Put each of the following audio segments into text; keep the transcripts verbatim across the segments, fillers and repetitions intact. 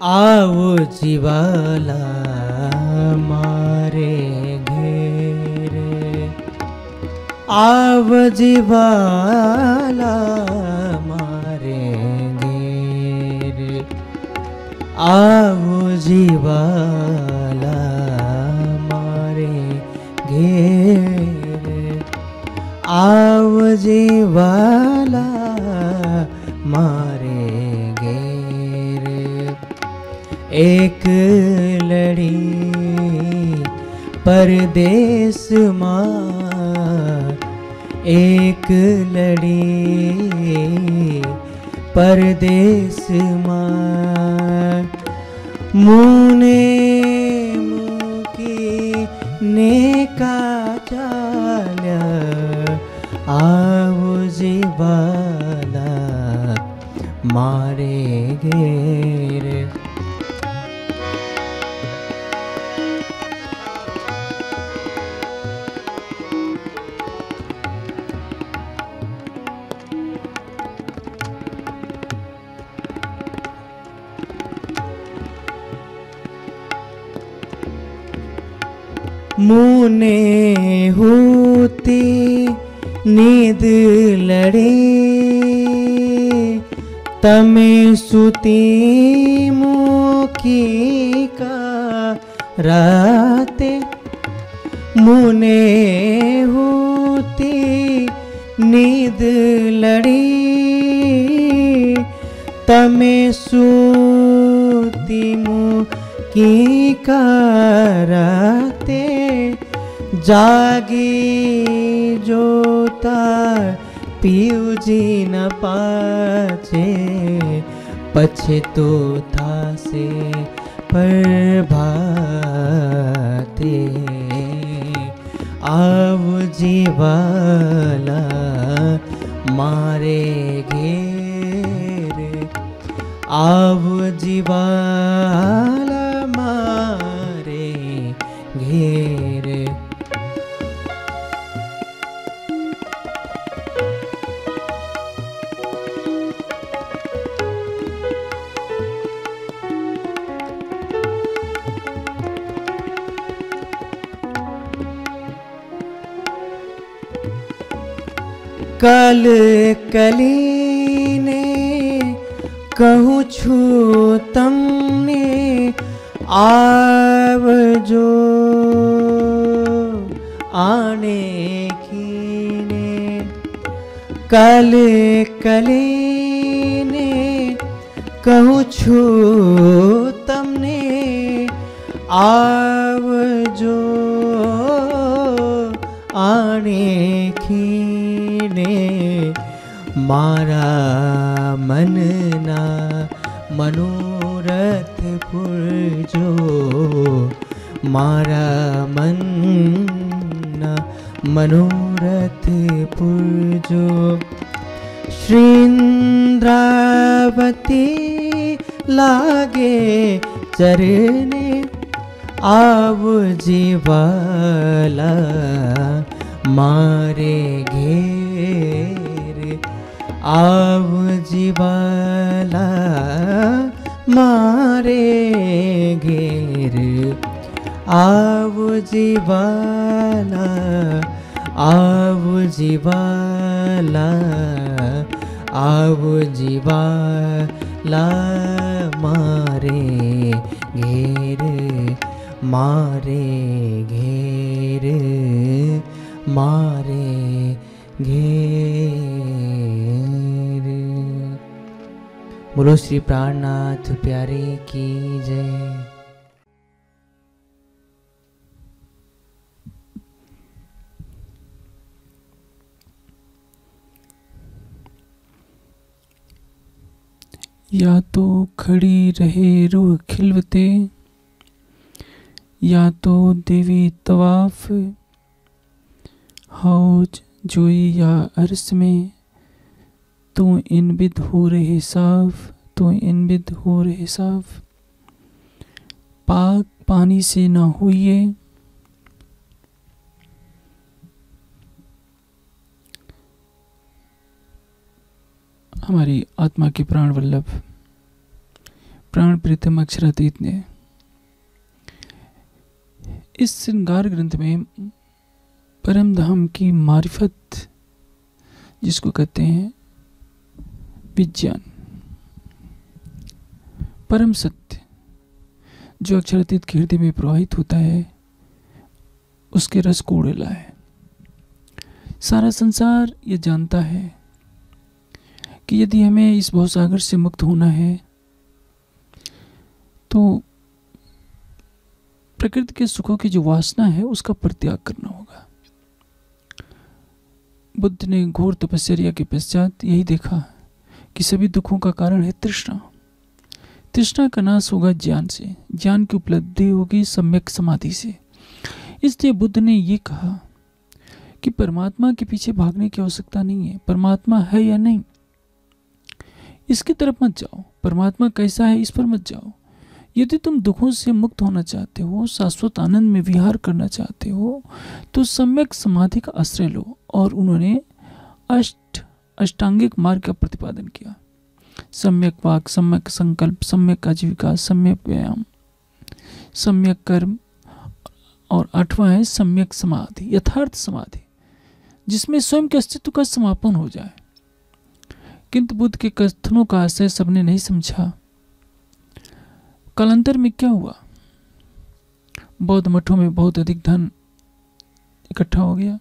आओ जीवाला मारे घेरे, आव जीवाला मारे घेरे, आओ जीवाला मारे घेरे, आव जीवाला मारे घेरे। एक लड़ी परदेस मां, एक लड़ी परदेस मां, मुने मुकी ने का चाल्या, आओ जीवाला मारे घेरे। मुने होती नींद लड़े, तमे सुती मुकी का राते, मुने होती नींद लड़ी, तमे सुती मुकी का राते, जागी जोता पीऊ जी न पाचे, पछे तो था से प्रभाते, आव जीवाला मारे घेरे, आव जीवाला मारे घेरे। कल कली ने कहूँ छू तमने, आवजो आने कीने, कल कली ने कहूँ छू तमने, आवजो आने कीने, मारा मनना मनोरथ पुरजो, मारा मनना मनोरथ पुरजो। श्रीन्द्रावती लागे चरने, आव जीवाला मारे घेरे, आव जीवाला मारे घेरे, आव जीवाला, आव जीवाला, आव जीवाला मारे घेरे, मारे घेरे, मारे घेरे। बोलो श्री प्राणनाथ प्यारे की जय। या तो खड़ी रहे रूह खिलवते, या तो देवी तवाफ, हौज जोई या अरस में, तू इन बिद हो रहे साफ, तू इन बिद हो रहे साफ। पाक पानी से ना होइए, हमारी आत्मा के प्राण वल्लभ प्राण प्रीतम अक्षरातीत ने इस श्रृंगार ग्रंथ में परम धाम की मारिफत, जिसको कहते हैं विज्ञान, परम सत्य, जो अक्षरातीत के हृदय में प्रवाहित होता है, उसके रस को उड़ेला है। सारा संसार ये जानता है कि यदि हमें इस भवसागर से मुक्त होना है तो प्रकृति के सुखों की जो वासना है उसका परित्याग करना होगा। बुद्ध ने घोर तपस्या के पश्चात यही देखा कि सभी दुखों का कारण है तृष्णा। तृष्णा का नाश होगा ज्ञान से, ज्ञान की उपलब्धि होगी सम्यक समाधि से। इसलिए बुद्ध ने ये कहा कि परमात्मा के पीछे भागने की आवश्यकता नहीं है। परमात्मा है या नहीं इसकी तरफ मत जाओ, परमात्मा कैसा है इस पर मत जाओ। यदि तुम दुखों से मुक्त होना चाहते हो, शाश्वत आनंद में विहार करना चाहते हो, तो सम्यक समाधि का आश्रय लो। और उन्होंने अष्ट अष्टांगिक मार्ग का प्रतिपादन किया। सम्यक वाक, सम्यक संकल्प, सम्यक आजीविका, सम्यक व्यायाम, सम्यक कर्म, और आठवां है सम्यक समाधि, यथार्थ समाधि, जिसमें स्वयं के अस्तित्व का समापन हो जाए। किंतु बुद्ध के कथनों का आशय सबने नहीं समझा। कालांतर में क्या हुआ, बौद्ध मठों में बहुत अधिक धन इकट्ठा हो गया।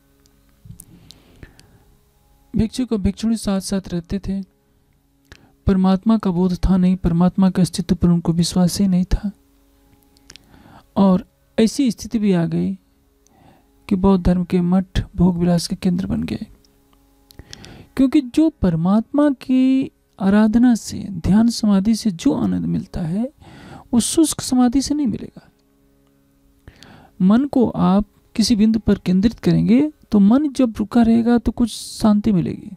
भिक्षुक और भिक्षुणी साथ साथ रहते थे। परमात्मा का बोध था नहीं, परमात्मा के अस्तित्व पर उनको विश्वास ही नहीं था। और ऐसी स्थिति भी आ गई कि बौद्ध धर्म के मठ भोग विलास के केंद्र बन गए। क्योंकि जो परमात्मा की आराधना से, ध्यान समाधि से जो आनंद मिलता है वो शुष्क समाधि से नहीं मिलेगा। मन को आप किसी बिंदु पर केंद्रित करेंगे तो मन जब रुका रहेगा तो कुछ शांति मिलेगी।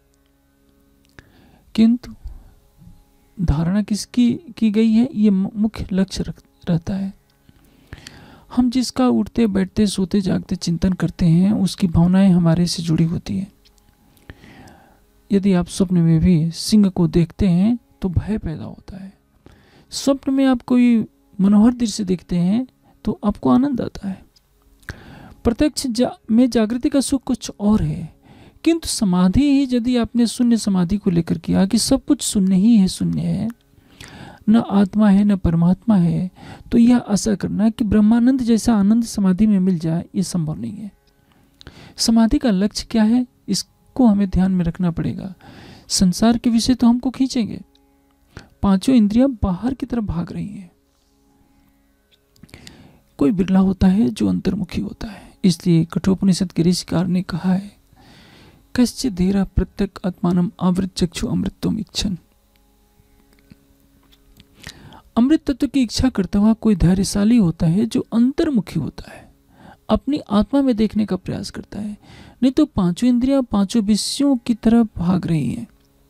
किंतु धारणा किसकी की गई है, ये मुख्य लक्ष्य रहता है। हम जिसका उठते बैठते सोते जागते चिंतन करते हैं उसकी भावनाएं हमारे से जुड़ी होती है। यदि आप स्वप्न में भी सिंह को देखते हैं तो भय पैदा होता है। स्वप्न में आप कोई मनोहर दृश्य देखते हैं तो आपको आनंद आता है। प्रत्यक्ष जा, में जागृति का सुख कुछ और है। किंतु समाधि ही यदि आपने शून्य समाधि को लेकर किया कि सब कुछ शून्य ही है, शून्य है, न आत्मा है न परमात्मा है, तो यह आशा करना कि ब्रह्मानंद जैसा आनंद समाधि में मिल जाए ये संभव नहीं है। समाधि का लक्ष्य क्या है इसको हमें ध्यान में रखना पड़ेगा। संसार के विषय तो हमको खींचेंगे, पांचों इंद्रियां बाहर की तरफ भाग रही हैं। कोई बिरला होता है जो अंतर्मुखी होता है। इसलिए कठोपनिषद के ऋषिकार ने कहा है, कश्चित् धीरः प्रत्यक आत्मानम् आवृत चक्षु अमृतत्वम् इच्छन्। अमृत तत्व की इच्छा करता हुआ कोई धैर्यशाली होता है जो अंतर्मुखी होता है, अपनी आत्मा में देखने का प्रयास करता है। नहीं तो पांचों इंद्रियां पांचों विषयों की तरफ भाग रही हैं।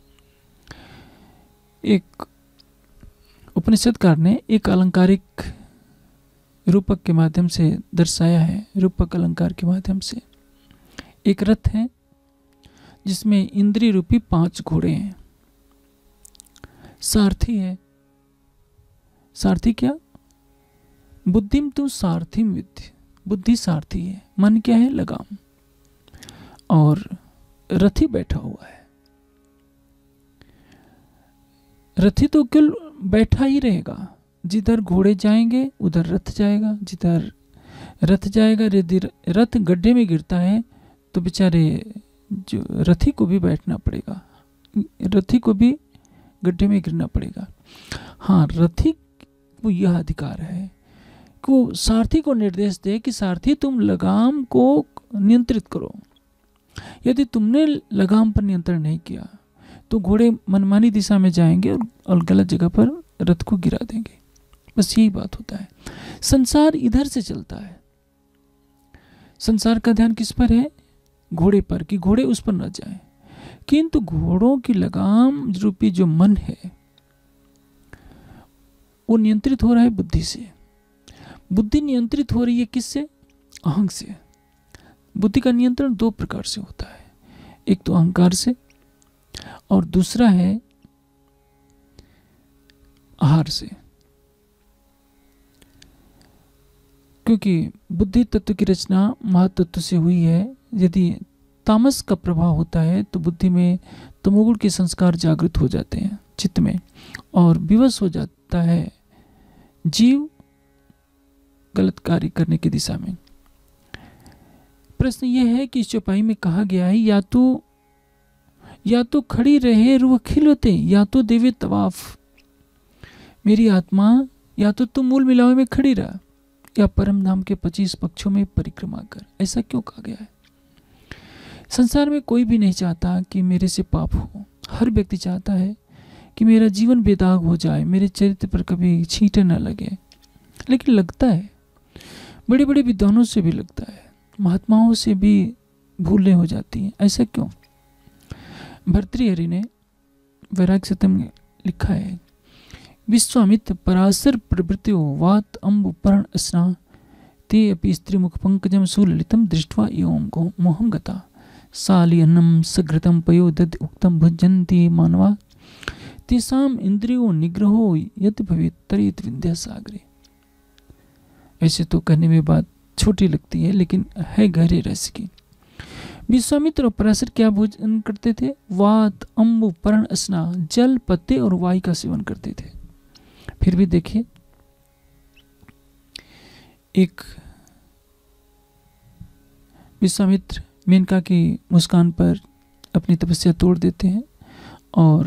एक उपनिषदकार ने एक अलंकारिक रूपक के माध्यम से दर्शाया है। रूपक अलंकार के माध्यम से एक रथ है जिसमें इंद्रिय रूपी पांच घोड़े हैं। सारथी है। सारथी क्या? बुद्धिम तु सारथिम विद्धि। बुद्धि सारथी है। मन क्या है? लगाम। और रथी बैठा हुआ है। रथी तो केवल बैठा ही रहेगा। जिधर घोड़े जाएंगे उधर रथ जाएगा, जिधर रथ जाएगा। यदि रथ गड्ढे में गिरता है तो बेचारे जो रथी को भी बैठना पड़ेगा, रथी को भी गड्ढे में गिरना पड़ेगा। हाँ, रथी को यह अधिकार है कि वो सारथी को निर्देश दे कि सारथी तुम लगाम को नियंत्रित करो। यदि तुमने लगाम पर नियंत्रण नहीं किया तो घोड़े मनमानी दिशा में जाएंगे और गलत जगह पर रथ को गिरा देंगे। बस यही बात होता है। संसार इधर से चलता है। संसार का ध्यान किस पर है? घोड़े पर, कि घोड़े उस पर न जाएं। किंतु घोड़ों की लगाम रूपी जो मन है वो नियंत्रित हो रहा है बुद्धि से। बुद्धि नियंत्रित हो रही है किससे? अहंग से। बुद्धि का नियंत्रण दो प्रकार से होता है, एक तो अहंकार से और दूसरा है आहार से, क्योंकि बुद्धि तत्व की रचना महातत्व से हुई है। यदि तामस का प्रभाव होता है तो बुद्धि में तमोगुण के संस्कार जागृत हो जाते हैं चित्त में, और विवश हो जाता है जीव गलत कार्य करने की दिशा में। प्रश्न यह है कि इस चौपाई में कहा गया है या तो या तो खड़ी रहे रुह खिलौते, या तो देवे तवाफ। मेरी आत्मा या तो तुम मूल मिलावे में खड़ी रहा, या परम धाम के पच्चीस पक्षों में परिक्रमा कर। ऐसा क्यों कहा गया है? संसार में कोई भी नहीं चाहता कि मेरे से पाप हो। हर व्यक्ति चाहता है कि मेरा जीवन बेदाग हो जाए, मेरे चरित्र पर कभी छींटे न लगे। लेकिन लगता है, बड़े बड़े विद्वानों से भी लगता है, महात्माओं से भी भूलें हो जाती हैं। ऐसा क्यों? भर्तृहरि ने वैराग्य सतम में लिखा है, विश्वामित्र पराशर प्रवृत्तियो वात अम्ब पर्ण स्ना ते अपि स्त्री मुख पंकजम सुललितम दृष्ट्वा एवं गो मोहम गता साली अन्नम सघृतम पयो दध उक्तम भुजन्ति मानवा तेसाम इंद्रियो निग्रहो यद भवेत् तरेत विद्या सागरे। ऐसे तो कहने में बात छोटी लगती है, लेकिन है गहरे रस की। विश्वामित्र और पराशर क्या भोजन करते थे? वात अम्बु पर्ण स्ना, जल पत्ते और वायु का सेवन करते थे। फिर भी देखिए, एक विश्वामित्र मेनका की मुस्कान पर अपनी तपस्या तोड़ देते हैं, और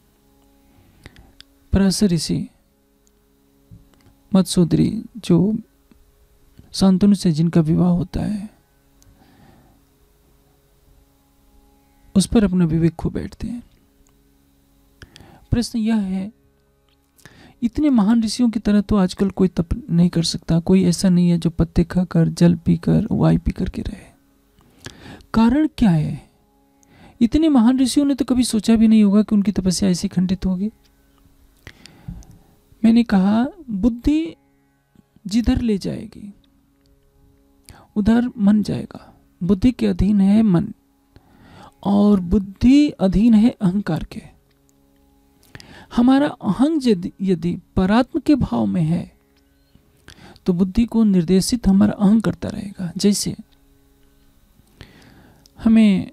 पराशर ऋषि मत्स्योदरी जो शांतनु से जिनका विवाह होता है, उस पर अपना विवेक खो बैठते हैं। प्रश्न यह है, इतने महान ऋषियों की तरह तो आजकल कोई तप नहीं कर सकता। कोई ऐसा नहीं है जो पत्ते खाकर, जल पीकर, वायु पी करके रहे। कारण क्या है? इतने महान ऋषियों ने तो कभी सोचा भी नहीं होगा कि उनकी तपस्या ऐसी खंडित होगी। मैंने कहा, बुद्धि जिधर ले जाएगी उधर मन जाएगा। बुद्धि के अधीन है मन, और बुद्धि अधीन है अहंकार के। हमारा अहंग यदि यदि परात्म के भाव में है तो बुद्धि को निर्देशित हमारा अहंग करता रहेगा। जैसे हमें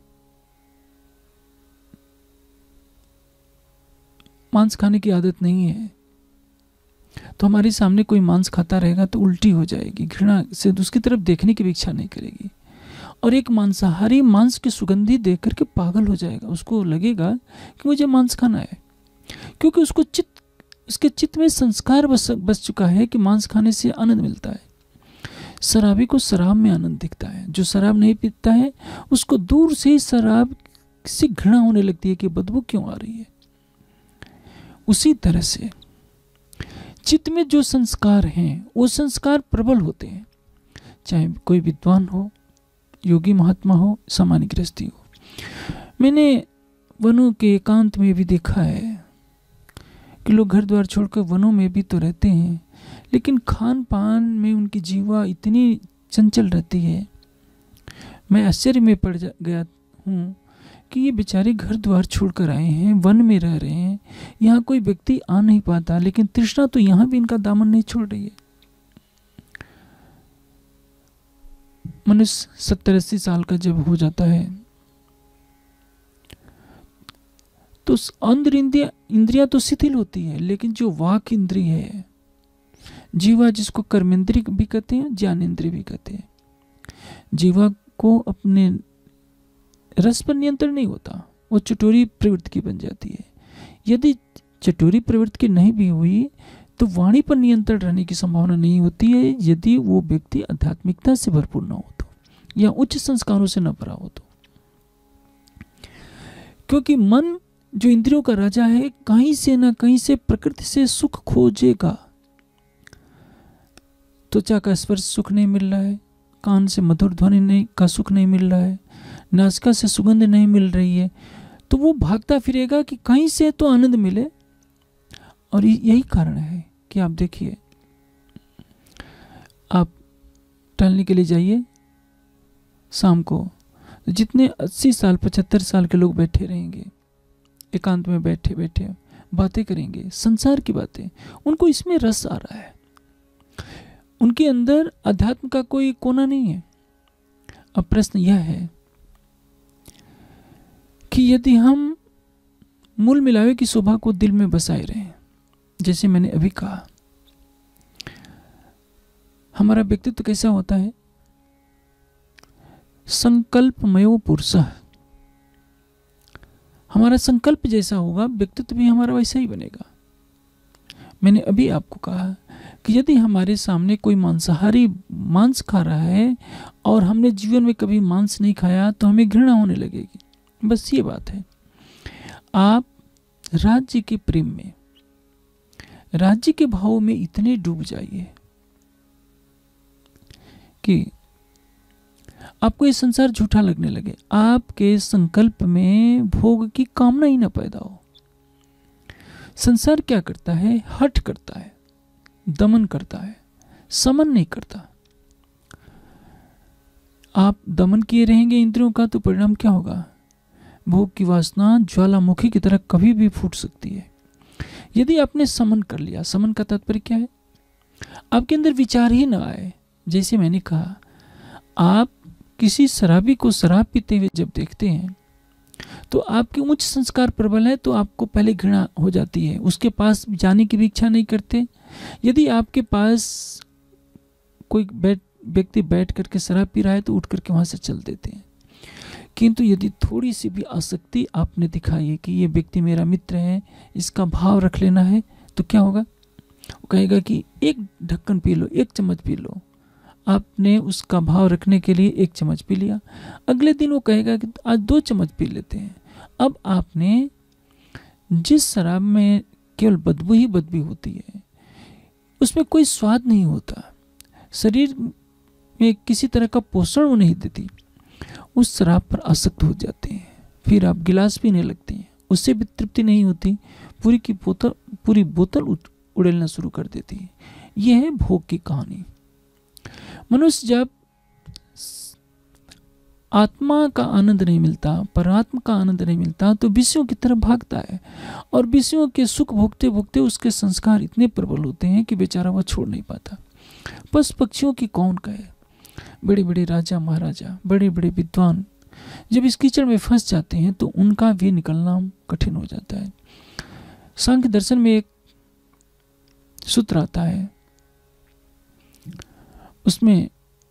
मांस खाने की आदत नहीं है, तो हमारे सामने कोई मांस खाता रहेगा तो उल्टी हो जाएगी, घृणा से उसकी तरफ देखने की भी इच्छा नहीं करेगी। और एक मांसाहारी मांस की सुगंधी देख करके पागल हो जाएगा, उसको लगेगा कि मुझे मांस खाना है, क्योंकि उसको चित्त उसके चित्त में संस्कार बस बस चुका है कि मांस खाने से आनंद मिलता है। शराबी को शराब में आनंद दिखता है, जो शराब नहीं पीता है उसको दूर से ही शराब से घृणा होने लगती है कि बदबू क्यों आ रही है। उसी तरह से चित्त में जो संस्कार हैं वो संस्कार प्रबल होते हैं, चाहे कोई विद्वान हो, योगी महात्मा हो, सामान्य गृहस्थी हो। मैंने वनों के एकांत में भी देखा है कि लोग घर द्वार छोड़कर वनों में भी तो रहते हैं, लेकिन खान पान में उनकी जीवा इतनी चंचल रहती है। मैं आश्चर्य में पड़ गया हूँ कि ये बेचारे घर द्वार छोड़कर आए हैं, वन में रह रहे हैं, यहाँ कोई व्यक्ति आ नहीं पाता, लेकिन तृष्णा तो यहाँ भी इनका दामन नहीं छोड़ रही है। मनुष्य सत्तर अस्सी साल का जब हो जाता है तो अंदर इंद्रिया इंद्रिया तो शिथिल होती है, लेकिन जो वाक इंद्रिय है, जीवा जिसको कर्मेंद्रिय भी कहते हैं, ज्ञानेंद्रिय भी कहते हैं, जीवा को अपने रस पर नियंत्रण नहीं होता, वो चटोरी प्रवृत्ति की बन जाती है। यदि चटोरी प्रवृत्ति की नहीं भी हुई तो वाणी पर नियंत्रण रहने की संभावना नहीं होती है, यदि वो व्यक्ति आध्यात्मिकता से भरपूर न हो तो, या उच्च संस्कारों से न भरा हो तो। क्योंकि मन जो इंद्रियों का राजा है, कहीं से ना कहीं से प्रकृति से सुख खोजेगा। त्वचा का स्पर्श सुख नहीं मिल रहा है, कान से मधुर ध्वनि नहीं का सुख नहीं मिल रहा है, नासिका से सुगंध नहीं मिल रही है, तो वो भागता फिरेगा कि कहीं से तो आनंद मिले। और यही कारण है कि आप देखिए, आप टहलने के लिए जाइए शाम को, जितने अस्सी साल पचहत्तर साल के लोग बैठे रहेंगे एकांत में, बैठे बैठे बातें करेंगे, संसार की बातें, उनको इसमें रस आ रहा है। उनके अंदर अध्यात्म का कोई कोना नहीं है। अब प्रश्न यह है कि यदि हम मूल मिलावे की शोभा को दिल में बसाए रहें, जैसे मैंने अभी कहा, हमारा व्यक्तित्व कैसा होता है? संकल्पमयो पुरुषः। हमारा संकल्प जैसा होगा, व्यक्तित्व भी हमारा वैसा ही बनेगा। मैंने अभी आपको कहा कि यदि हमारे सामने कोई मांसाहारी मांस खा रहा है और हमने जीवन में कभी मांस नहीं खाया तो हमें घृणा होने लगेगी। बस ये बात है। आप राज्य के प्रेम में, राज्य के भाव में इतने डूब जाइए कि आपको ये संसार झूठा लगने लगे, आपके संकल्प में भोग की कामना ही ना पैदा हो। संसार क्या करता है? हठ करता है, दमन करता है, समन नहीं करता। आप दमन किए रहेंगे इंद्रियों का तो परिणाम क्या होगा? भोग की वासना ज्वालामुखी की तरह कभी भी फूट सकती है। यदि आपने समन कर लिया, समन का तात्पर्य क्या है? आपके अंदर विचार ही ना आए। जैसे मैंने कहा, आप किसी शराबी को शराब पीते हुए जब देखते हैं तो आपके उच्च संस्कार प्रबल है तो आपको पहले घृणा हो जाती है, उसके पास जाने की भी इच्छा नहीं करते। यदि आपके पास कोई बैठ व्यक्ति बैठ करके शराब पी रहा है तो उठ करके वहां से चल देते हैं। किंतु यदि थोड़ी सी भी आसक्ति आपने दिखाई है कि ये व्यक्ति मेरा मित्र है, इसका भाव रख लेना है, तो क्या होगा? वो कहेगा कि एक ढक्कन पी लो, एक चम्मच पी लो। आपने उसका भाव रखने के लिए एक चम्मच पी लिया, अगले दिन वो कहेगा कि आज दो चम्मच पी लेते हैं। अब आपने जिस शराब में केवल बदबू ही बदबू होती है, उसमें कोई स्वाद नहीं होता, शरीर में किसी तरह का पोषण वो नहीं देती, उस शराब पर आसक्त हो जाते हैं। फिर आप गिलास पीने लगते हैं, उससे भी तृप्ति नहीं होती, पूरी की बोतल पूरी बोतल उड़ेलना शुरू कर देती है। यह है भोग की कहानी। मनुष्य जब आत्मा का आनंद नहीं मिलता, परात्मा का आनंद नहीं मिलता, तो विषयों की तरफ भागता है और विषयों के सुख भोगते भोगते उसके संस्कार इतने प्रबल होते हैं कि बेचारा वह छोड़ नहीं पाता। बस पक्षियों की कौन कहे, बड़े बड़े राजा महाराजा, बड़े बड़े विद्वान जब इस कीचड़ में फंस जाते हैं तो उनका भी निकलना कठिन हो जाता है। सांख्य दर्शन में एक सूत्र आता है, उसमें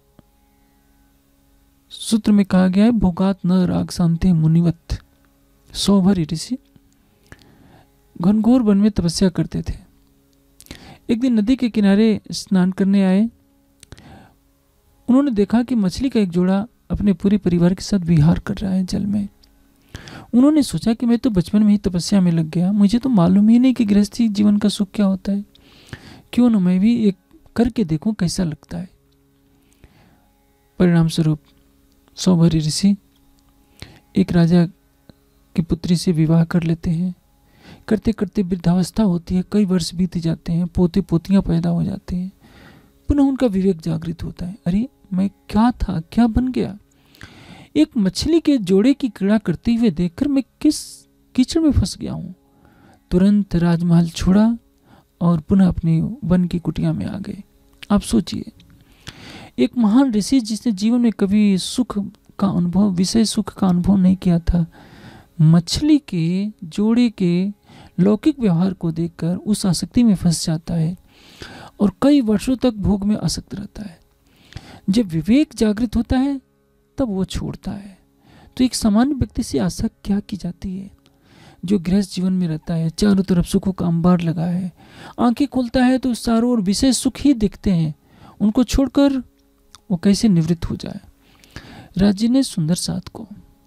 सूत्र में कहा गया है, भोगात न राग शांति मुनिवत। सौभरी ऋषि घनघोर वन में तपस्या करते थे। एक दिन नदी के किनारे स्नान करने आए। उन्होंने देखा कि मछली का एक जोड़ा अपने पूरे परिवार के साथ विहार कर रहा है जल में। उन्होंने सोचा कि मैं तो बचपन में ही तपस्या में लग गया, मुझे तो मालूम ही नहीं कि गृहस्थी जीवन का सुख क्या होता है, क्यों न मैं भी एक करके देखूं कैसा लगता है। परिणाम स्वरूप सौभरी ऋषि एक राजा की पुत्री से विवाह कर लेते हैं। करते करते वृद्धावस्था होती है, कई वर्ष बीत जाते हैं, पोते पोतियां पैदा हो जाते हैं। पुनः उनका विवेक जागृत होता है, अरे मैं क्या था, क्या बन गया। एक मछली के जोड़े की क्रीड़ा करते हुए देखकर मैं किस कीचड़ में फंस गया हूँ। तुरंत राजमहल छोड़ा और पुनः अपनी वन की कुटिया में आ गए। आप सोचिए, एक महान ऋषि जिसने जीवन में कभी सुख का अनुभव, विषय सुख का अनुभव नहीं किया था, मछली के जोड़े के लौकिक व्यवहार को देखकर उस आसक्ति में फंस जाता है और कई वर्षों तक भोग में आसक्त रहता है। जब विवेक जागृत होता है तब वो छोड़ता है। तो एक सामान्य व्यक्ति से आशा क्या की जाती है, जो गृहस्थ जीवन में रहता है, चारों तरफ सुखों का अंबार लगा है, आंखें खोलता है तो चारों ओर विषय सुख ही दिखते हैं, उनको छोड़कर वो कैसे निवृत्त हो जाए। राजी ने सुंदर साथ को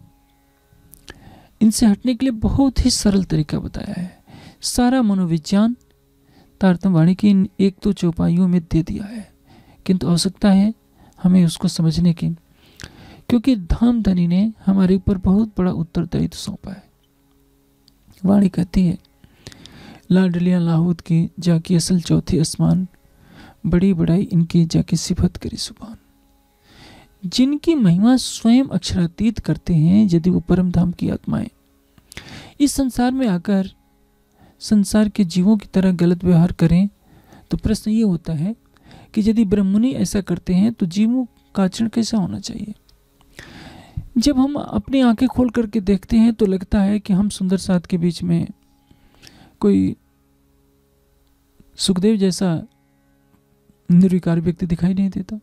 इनसे हटने के लिए बहुत ही सरल तरीका बताया है। सारा मनोविज्ञान तारतम्यवाणी की इन एक दो चौपाइयों में दे दिया है, किंतु आवश्यकता है हमें उसको समझने की, क्योंकि धामधनी ने हमारे ऊपर बहुत बड़ा उत्तरदायित्व सौंपा है। वाणी कहती है, लाडलियां लाहौद की जाकी असल चौथी आसमान, बड़ी बड़ाई इनकी जाकी सिफत करी सुभान। जिनकी महिमा स्वयं अक्षरातीत करते हैं, यदि वो परम धाम की आत्माएं इस संसार में आकर संसार के जीवों की तरह गलत व्यवहार करें, तो प्रश्न ये होता है कि यदि ब्रह्ममुनि ऐसा करते हैं तो जीवों का आचरण कैसा होना चाहिए। जब हम अपनी आंखें खोल करके देखते हैं तो लगता है कि हम सुंदर साथ के बीच में कोई सुखदेव जैसा निर्विकार व्यक्ति दिखाई नहीं देता,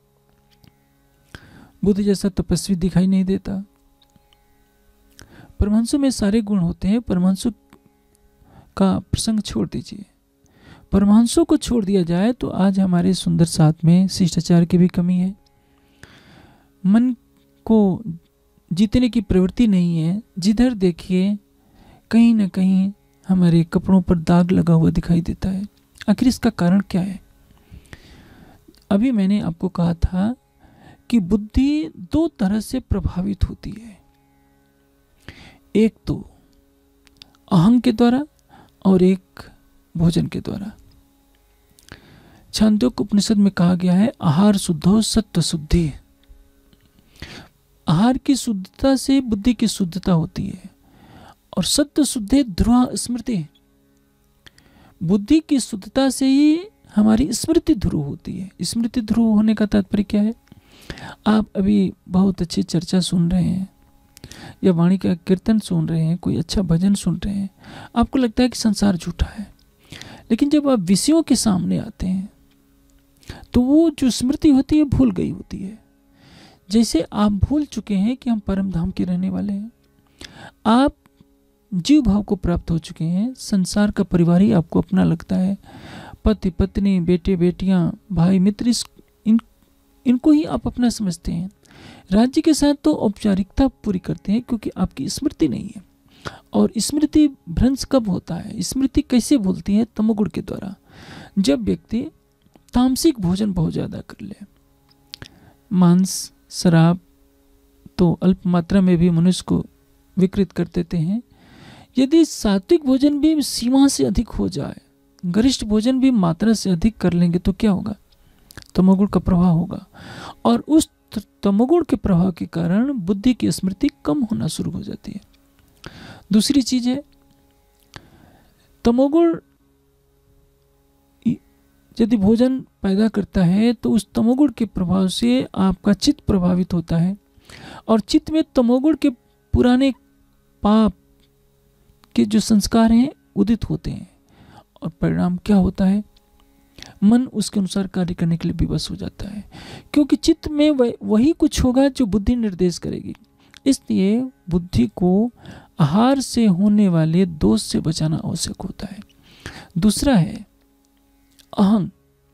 बुद्ध जैसा तपस्वी दिखाई नहीं देता। परमहंसों में सारे गुण होते हैं। परमहंसों का प्रसंग छोड़ दीजिए, परमहंसों को छोड़ दिया जाए तो आज हमारे सुंदर साथ में शिष्टाचार की भी कमी है, मन को जीतने की प्रवृत्ति नहीं है। जिधर देखिए कहीं ना कहीं हमारे कपड़ों पर दाग लगा हुआ दिखाई देता है। आखिर इसका कारण क्या है? अभी मैंने आपको कहा था कि बुद्धि दो तरह से प्रभावित होती है, एक तो अहं के द्वारा और एक भोजन के द्वारा। छांदोग्य उपनिषद में कहा गया है आहार शुद्धो सत्व शुद्धि। आहार की शुद्धता से बुद्धि की शुद्धता होती है और सत्व शुद्धि ध्रुव स्मृति। बुद्धि की शुद्धता से ही हमारी स्मृति ध्रुव होती है। स्मृति ध्रुव होने का तात्पर्य क्या है? आप अभी बहुत अच्छी चर्चा सुन रहे हैं या वाणी का कीर्तन सुन रहे हैं, कोई अच्छा भजन सुन रहे हैं, आपको लगता है कि संसार झूठा है, लेकिन जब आप विषयों के सामने आते हैं तो वो जो स्मृति होती है भूल गई होती है। जैसे आप भूल चुके हैं कि हम परम धाम के रहने वाले हैं, आप जीव भाव को प्राप्त हो चुके हैं, संसार का परिवार ही आपको अपना लगता है, पति पत्नी बेटे बेटियां भाई मित्र इस इन इनको ही आप अपना समझते हैं। राज्य के साथ तो औपचारिकता पूरी करते हैं क्योंकि आपकी स्मृति नहीं है। और स्मृति भ्रंश कब होता है? स्मृति कैसे भूलती है? तमोगुण के द्वारा। जब व्यक्ति तामसिक भोजन बहुत ज़्यादा कर ले, मांस शराब तो अल्प मात्रा में भी मनुष्य को विकृत कर देते हैं, यदि सात्विक भोजन भी सीमा से अधिक हो जाए, गरिष्ठ भोजन भी मात्रा से अधिक कर लेंगे तो क्या होगा? तमोगुण का प्रभाव होगा और उस तमोगुण के प्रभाव के कारण बुद्धि की स्मृति कम होना शुरू हो जाती है। दूसरी चीज है, तमोगुण यदि भोजन पैदा करता है तो उस तमोगुण के प्रभाव से आपका चित्त प्रभावित होता है और चित्त में तमोगुण के पुराने पाप के जो संस्कार हैं उदित होते हैं और परिणाम क्या होता है? मन उसके अनुसार कार्य करने के लिए विवश हो जाता है, क्योंकि चित्त में वही कुछ होगा जो बुद्धि निर्देश करेगी। इसलिए बुद्धि को आहार से होने वाले दोष से बचाना आवश्यक होता है। दूसरा है अहं।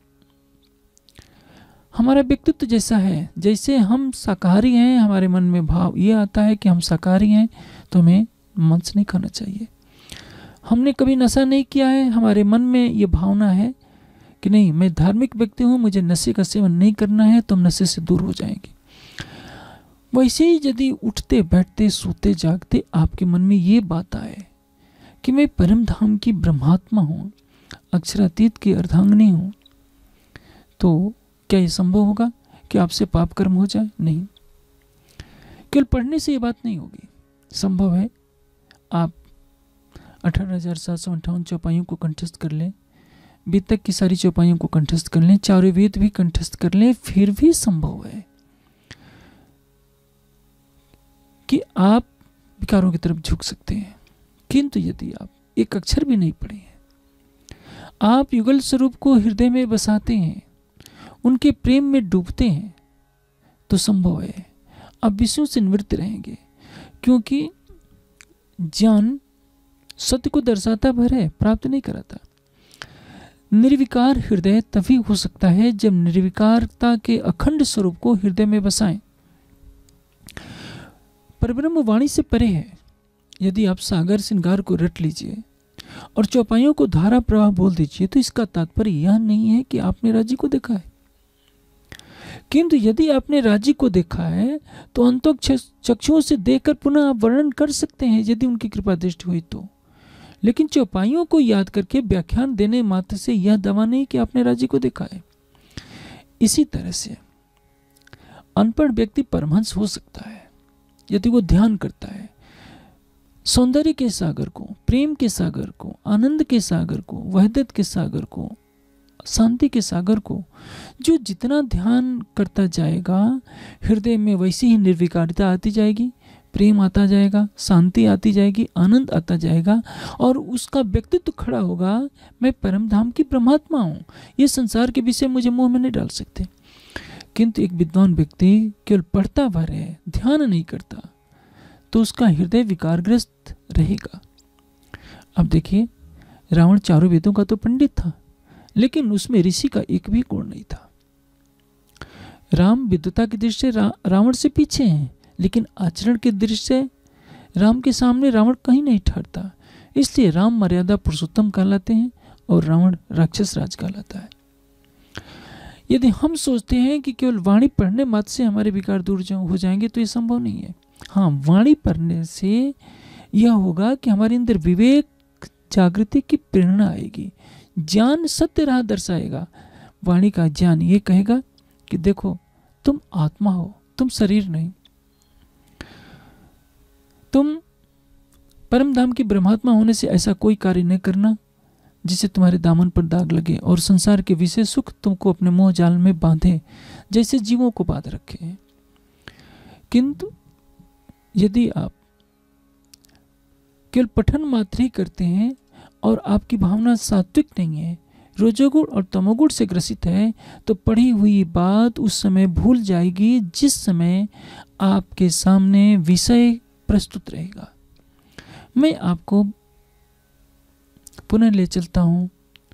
हमारा व्यक्तित्व जैसा है, जैसे हम शाकाहारी हैं, हमारे मन में भाव ये आता है कि हम शाकाहारी हैं तो हमें मांस नहीं खाना चाहिए। हमने कभी नशा नहीं किया है, हमारे मन में ये भावना है कि नहीं मैं धार्मिक व्यक्ति हूँ, मुझे नशे का सेवन नहीं करना है, तो हम नशे से दूर हो जाएंगे। वैसे ही यदि उठते बैठते सोते जागते आपके मन में ये बात आए कि मैं परम धाम की ब्रह्मात्मा हूँ, अक्षरातीत की अर्धांगिनी हूँ, तो क्या ये संभव होगा कि आपसे पाप कर्म हो जाए? नहीं, केवल पढ़ने से ये बात नहीं होगी। संभव है आप अठारह हजार सात सौ अंठावन चौपाइयों को कंठस्थ कर लें, बीतक की सारी चौपाइयों को कंठस्थ कर लें, चारों वेद भी कंठस्थ कर लें, फिर भी संभव है कि आप विकारों की तरफ झुक सकते हैं। किंतु यदि आप एक अक्षर भी नहीं पढ़े हैं, आप युगल स्वरूप को हृदय में बसाते हैं, उनके प्रेम में डूबते हैं, तो संभव है आप विषयों से निवृत्त रहेंगे, क्योंकि ज्ञान सत्य को दर्शाता भर है, प्राप्त नहीं कराता। निर्विकार हृदय तभी हो सकता है जब निर्विकारता के अखंड स्वरूप को हृदय में बसाएं। परब्रह्म वाणी से परे है। यदि आप सागर श्रृंगार को रट लीजिए और चौपाइयों को धारा प्रवाह बोल दीजिए, तो इसका तात्पर्य यह नहीं है कि आपने राज्य को देखा है। किंतु यदि आपने राज्य को देखा है तो अंतों चक्षुओं से देखकर पुनः आप वर्णन कर सकते हैं, यदि उनकी कृपा दृष्टि हुई तो। लेकिन चौपाइयों को याद करके व्याख्यान देने मात्र से यह दावा नहीं कि आपने राज्य को देखा है। इसी तरह से अनपढ़ व्यक्ति परमहंस हो सकता है यदि वो ध्यान करता है। सौंदर्य के सागर को, प्रेम के सागर को, आनंद के सागर को, वहदत के सागर को, शांति के सागर को जो जितना ध्यान करता जाएगा, हृदय में वैसी ही निर्विकारिता आती जाएगी, प्रेम आता जाएगा, शांति आती जाएगी, आनंद आता जाएगा, और उसका व्यक्तित्व खड़ा होगा, मैं परम धाम की परमात्मा हूँ, ये संसार के विषय मुझे मुंह में नहीं डाल सकते। किंतु एक विद्वान व्यक्ति केवल पढ़ता भर है, ध्यान नहीं करता, तो उसका हृदय विकारग्रस्त रहेगा। अब देखिए, रावण चारों वेदों का तो पंडित था, लेकिन उसमें ऋषि का एक भी गुण नहीं था। राम विद्वता की दृष्टि से रा, रावण से पीछे हैं, लेकिन आचरण की दृष्टि से राम के सामने रावण कहीं नहीं ठहरता। इसलिए राम मर्यादा पुरुषोत्तम कहलाते हैं और रावण राक्षस राज कहलाता है। यदि हम सोचते हैं कि केवल वाणी पढ़ने मात्र से हमारे विकार दूर हो जाएंगे, तो ये संभव नहीं है। हाँ, वाणी पढ़ने से यह होगा कि हमारे अंदर विवेक जागृति की प्रेरणा आएगी, ज्ञान सत्य राह दर्शाएगा। वाणी का ज्ञान ये कहेगा कि देखो, तुम आत्मा हो, तुम शरीर नहीं, तुम परम धाम की ब्रह्मात्मा होने से ऐसा कोई कार्य न करना जिससे तुम्हारे दामन पर दाग लगे और संसार के विषय सुख तुमको अपने मोह जाल में बांधे, जैसे जीवों को बांध रखे। किंतु यदि आप केवल पठन मात्र ही करते हैं और आपकी भावना सात्विक नहीं है, रजोगुण और तमोगुण से ग्रसित है, तो पढ़ी हुई बात उस समय भूल जाएगी जिस समय आपके सामने विषय प्रस्तुत रहेगा। मैं आपको पुनः ले चलता हूं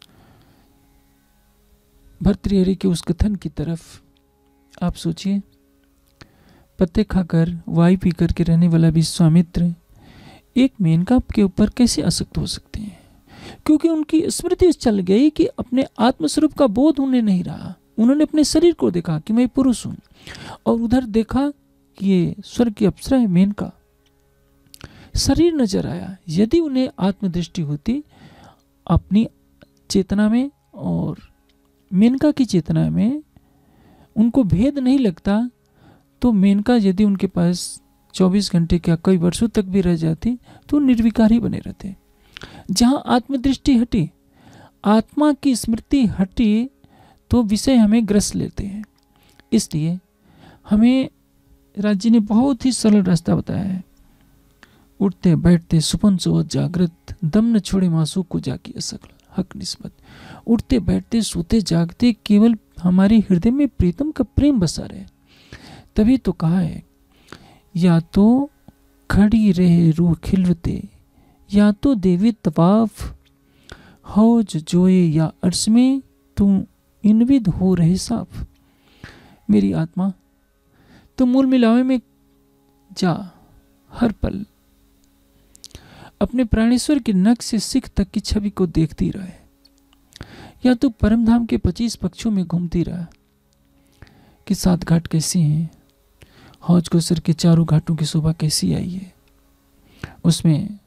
भर्तृहरि के उस कथन की तरफ। आप सोचिए, पत्ते खाकर वाई पीकर के रहने वाला विश्वामित्र एक मेनका के ऊपर कैसे आसक्त हो सकते हैं? क्योंकि उनकी स्मृति चल गई कि अपने आत्मस्वरूप का बोध उन्हें नहीं रहा। उन्होंने अपने शरीर को देखा कि मैं पुरुष हूं, और उधर देखा कि ये स्वर्ग की अप्सरा है मेनका, शरीर नजर आया। यदि उन्हें आत्मदृष्टि होती अपनी चेतना में और मेनका की चेतना में, उनको भेद नहीं लगता, तो मेनका यदि उनके पास चौबीस घंटे क्या कई वर्षों तक भी रह जाती तो निर्विकार ही बने रहते। जहाँ आत्मदृष्टि हटी, आत्मा की स्मृति हटी, तो विषय हमें ग्रस लेते हैं। इसलिए हमें राज्य ने बहुत ही सरल रास्ता बताया है। उठते बैठते सुपन सोवत जागृत, दम न छोड़े मासू को जाकी असकल हक निस्बत। उठते बैठते सोते जागते केवल हमारे हृदय में प्रीतम का प्रेम बसा रहे। तभी तो कहा है, या तो खड़ी रहे रूह खिलवते, या तो देवी तवाफ हौज जोए, या अर्श में तू इनविद हो रहे साफ। मेरी आत्मा, तो मूल मिलावे में जा, हर पल अपने प्राणेश्वर के नख से सिख तक की छवि को देखती रहे, या तो परमधाम के पच्चीस पक्षों में घूमती रहे कि सात घाट कैसी हैं, हौज को सिर के चारों घाटों की शोभा कैसी आई है, उसमें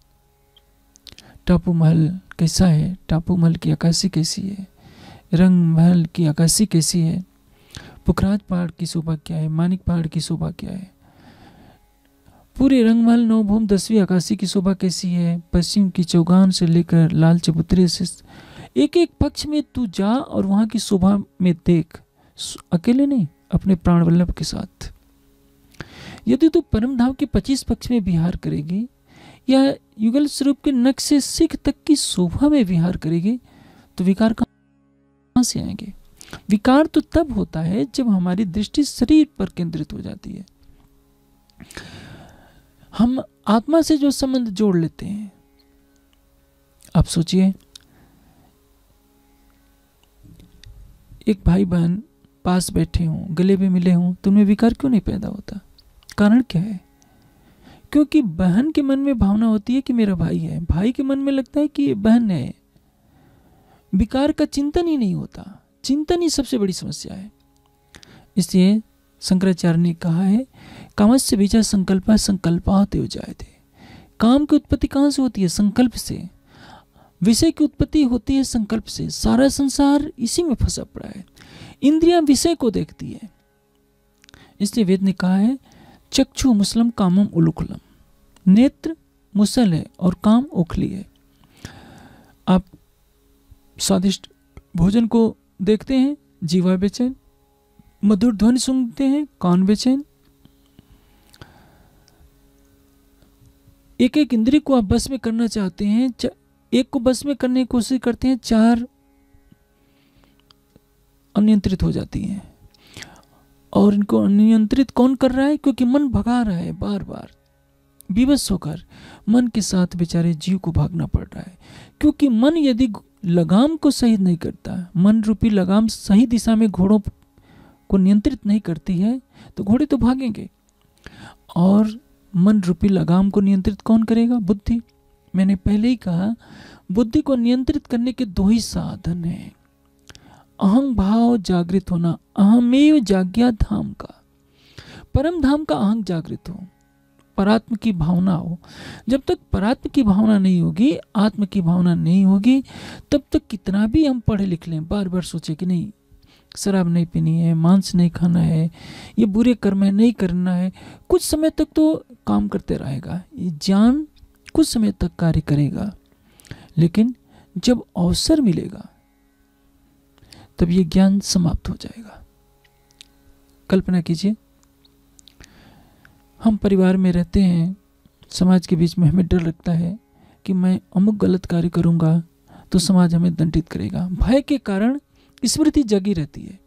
टापू महल कैसा है, टापू महल की आकाशी कैसी है, रंग महल की आकाशी कैसी है, पुखराज पहाड़ की शोभा क्या है, मानिक पहाड़ की शोभा क्या है, पूरे रंगमहल नवभूम दसवीं आकाशी की शोभा कैसी है, पश्चिम की चौगान से लेकर लाल चबूतरे से एक एक पक्ष में तू जा और वहां की शोभा में देख, अकेले नहीं, अपने प्राण वल्लभ के साथ। यदि तू परम धाम के पच्चीस पक्ष में विहार करेगी या युगल स्वरूप के नख से सिख तक की शोभा में विहार करेगी, तो विकार कहां से आएंगे? विकार तो तब होता है जब हमारी दृष्टि शरीर पर केंद्रित हो जाती है। हम आत्मा से जो संबंध जोड़ लेते हैं। आप सोचिए, एक भाई बहन पास बैठे हों, गले में मिले हों, तो उनमें विकार क्यों नहीं पैदा होता? कारण क्या है? क्योंकि बहन के मन में भावना होती है कि मेरा भाई है, भाई के मन में लगता है कि ये बहन है। विकार का चिंतन ही नहीं होता, चिंतन ही सबसे बड़ी समस्या है। इसलिए शंकराचार्य ने कहा है, कामस्य बीजा संकल्प संकल्पात हो जाए थे। काम की उत्पत्ति कहाँ से होती है? संकल्प से। विषय की उत्पत्ति होती है संकल्प से। सारा संसार इसी में फंसा पड़ा है। इंद्रियां विषय को देखती है। इसलिए वेद ने कहा है, चक्षु मुसलम कामम उलुकुलम, नेत्र मुसल है और काम ओखली है। आप स्वादिष्ट भोजन को देखते हैं, जीवा बेचैन, मधुर ध्वनि सुनते हैं, कान बेचैन। एक एक इंद्रिय को आप बस में करना चाहते हैं, एक को बस में करने की कोशिश करते हैं, चार अनियंत्रित हो जाती हैं। और इनको अनियंत्रित कौन कर रहा है? क्योंकि मन भगा रहा है, बार बार विवश होकर मन के साथ बेचारे जीव को भागना पड़ रहा है। क्योंकि मन यदि लगाम को सही नहीं करता, मन रूपी लगाम सही दिशा में घोड़ों को नियंत्रित नहीं करती है, तो घोड़े तो भागेंगे। और मन रूपी लगाम को नियंत्रित कौन करेगा? बुद्धि। मैंने पहले ही कहा, बुद्धि को नियंत्रित करने के दो ही साधन हैं। अहं भाव जागृत होना, अहमेव जाग्या धाम का, परम धाम का अहं जागृत हो, परात्म की भावना हो। जब तक परात्म की भावना नहीं होगी, आत्म की भावना नहीं होगी, तब तक कितना भी हम पढ़े लिख लें, बार बार सोचे कि नहीं शराब नहीं पीनी है, मांस नहीं खाना है, ये बुरे कर्म है नहीं करना है, कुछ समय तक तो काम करते रहेगा, ये ज्ञान कुछ समय तक कार्य करेगा। लेकिन जब अवसर मिलेगा तब ये ज्ञान समाप्त हो जाएगा। कल्पना कीजिए, हम परिवार में रहते हैं, समाज के बीच में हमें डर लगता है कि मैं अमुक गलत कार्य करूंगा तो समाज हमें दंडित करेगा। भय के कारण स्मृति जगी रहती है।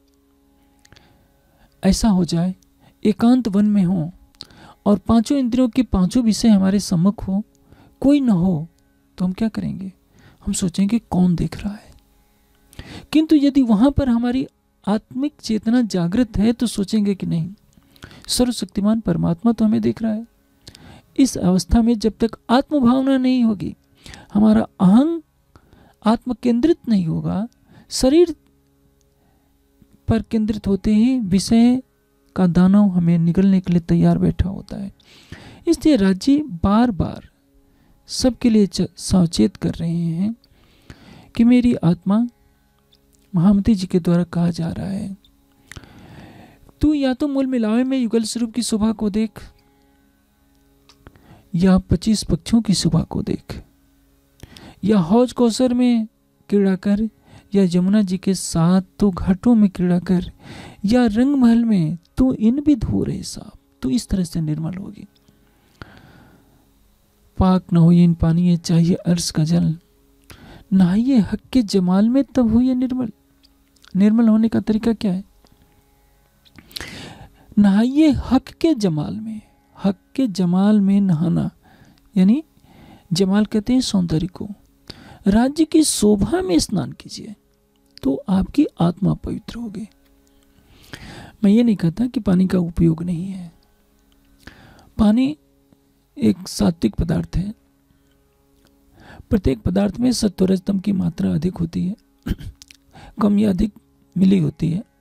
ऐसा हो जाए, एकांत वन में हो और पांचों इंद्रियों के पांचों विषय हमारे सम्मुख हो, कोई न हो, तो हम क्या करेंगे? हम सोचेंगे कौन देख रहा है। किंतु यदि वहां पर हमारी आत्मिक चेतना जागृत है तो सोचेंगे कि नहीं, सर्वशक्तिमान परमात्मा तो हमें देख रहा है। इस अवस्था में जब तक आत्म भावना नहीं होगी, हमारा अहं आत्म केंद्रित नहीं होगा, शरीर पर केंद्रित होते ही विषय का दानव हमें निगलने के लिए तैयार बैठा होता है। इसलिए राज्य बार बार सबके लिए सचेत कर रहे हैं कि मेरी आत्मा, महामती जी के द्वारा कहा जा रहा है, तू या तो मूल मिलावे में युगल स्वरूप की शोभा को देख, या पच्चीस पक्षियों की शोभा को देख, या हौज कौसर में क्रीड़ा कर, या यमुना जी के साथ तो घाटों में क्रीड़ा कर, या रंग महल में तू इन भी धो रहे साहब, तो इस तरह से निर्मल होगी। पाक न हो इन पानी, चाहिए अर्श का जल, नहाइए हक के जमाल में तब हुई निर्मल। निर्मल होने का तरीका क्या है? नहाइए हक के जमाल में, हक के जमाल में नहाना, यानी जमाल कहते हैं सौंदर्य को। राज्य की शोभा में स्नान कीजिए तो आपकी आत्मा पवित्र होगी। मैं ये नहीं कहता कि पानी का उपयोग नहीं है। पानी एक सात्विक पदार्थ है। प्रत्येक पदार्थ में सत्व रजतम की मात्रा अधिक होती है, कम या अधिक मिली होती है।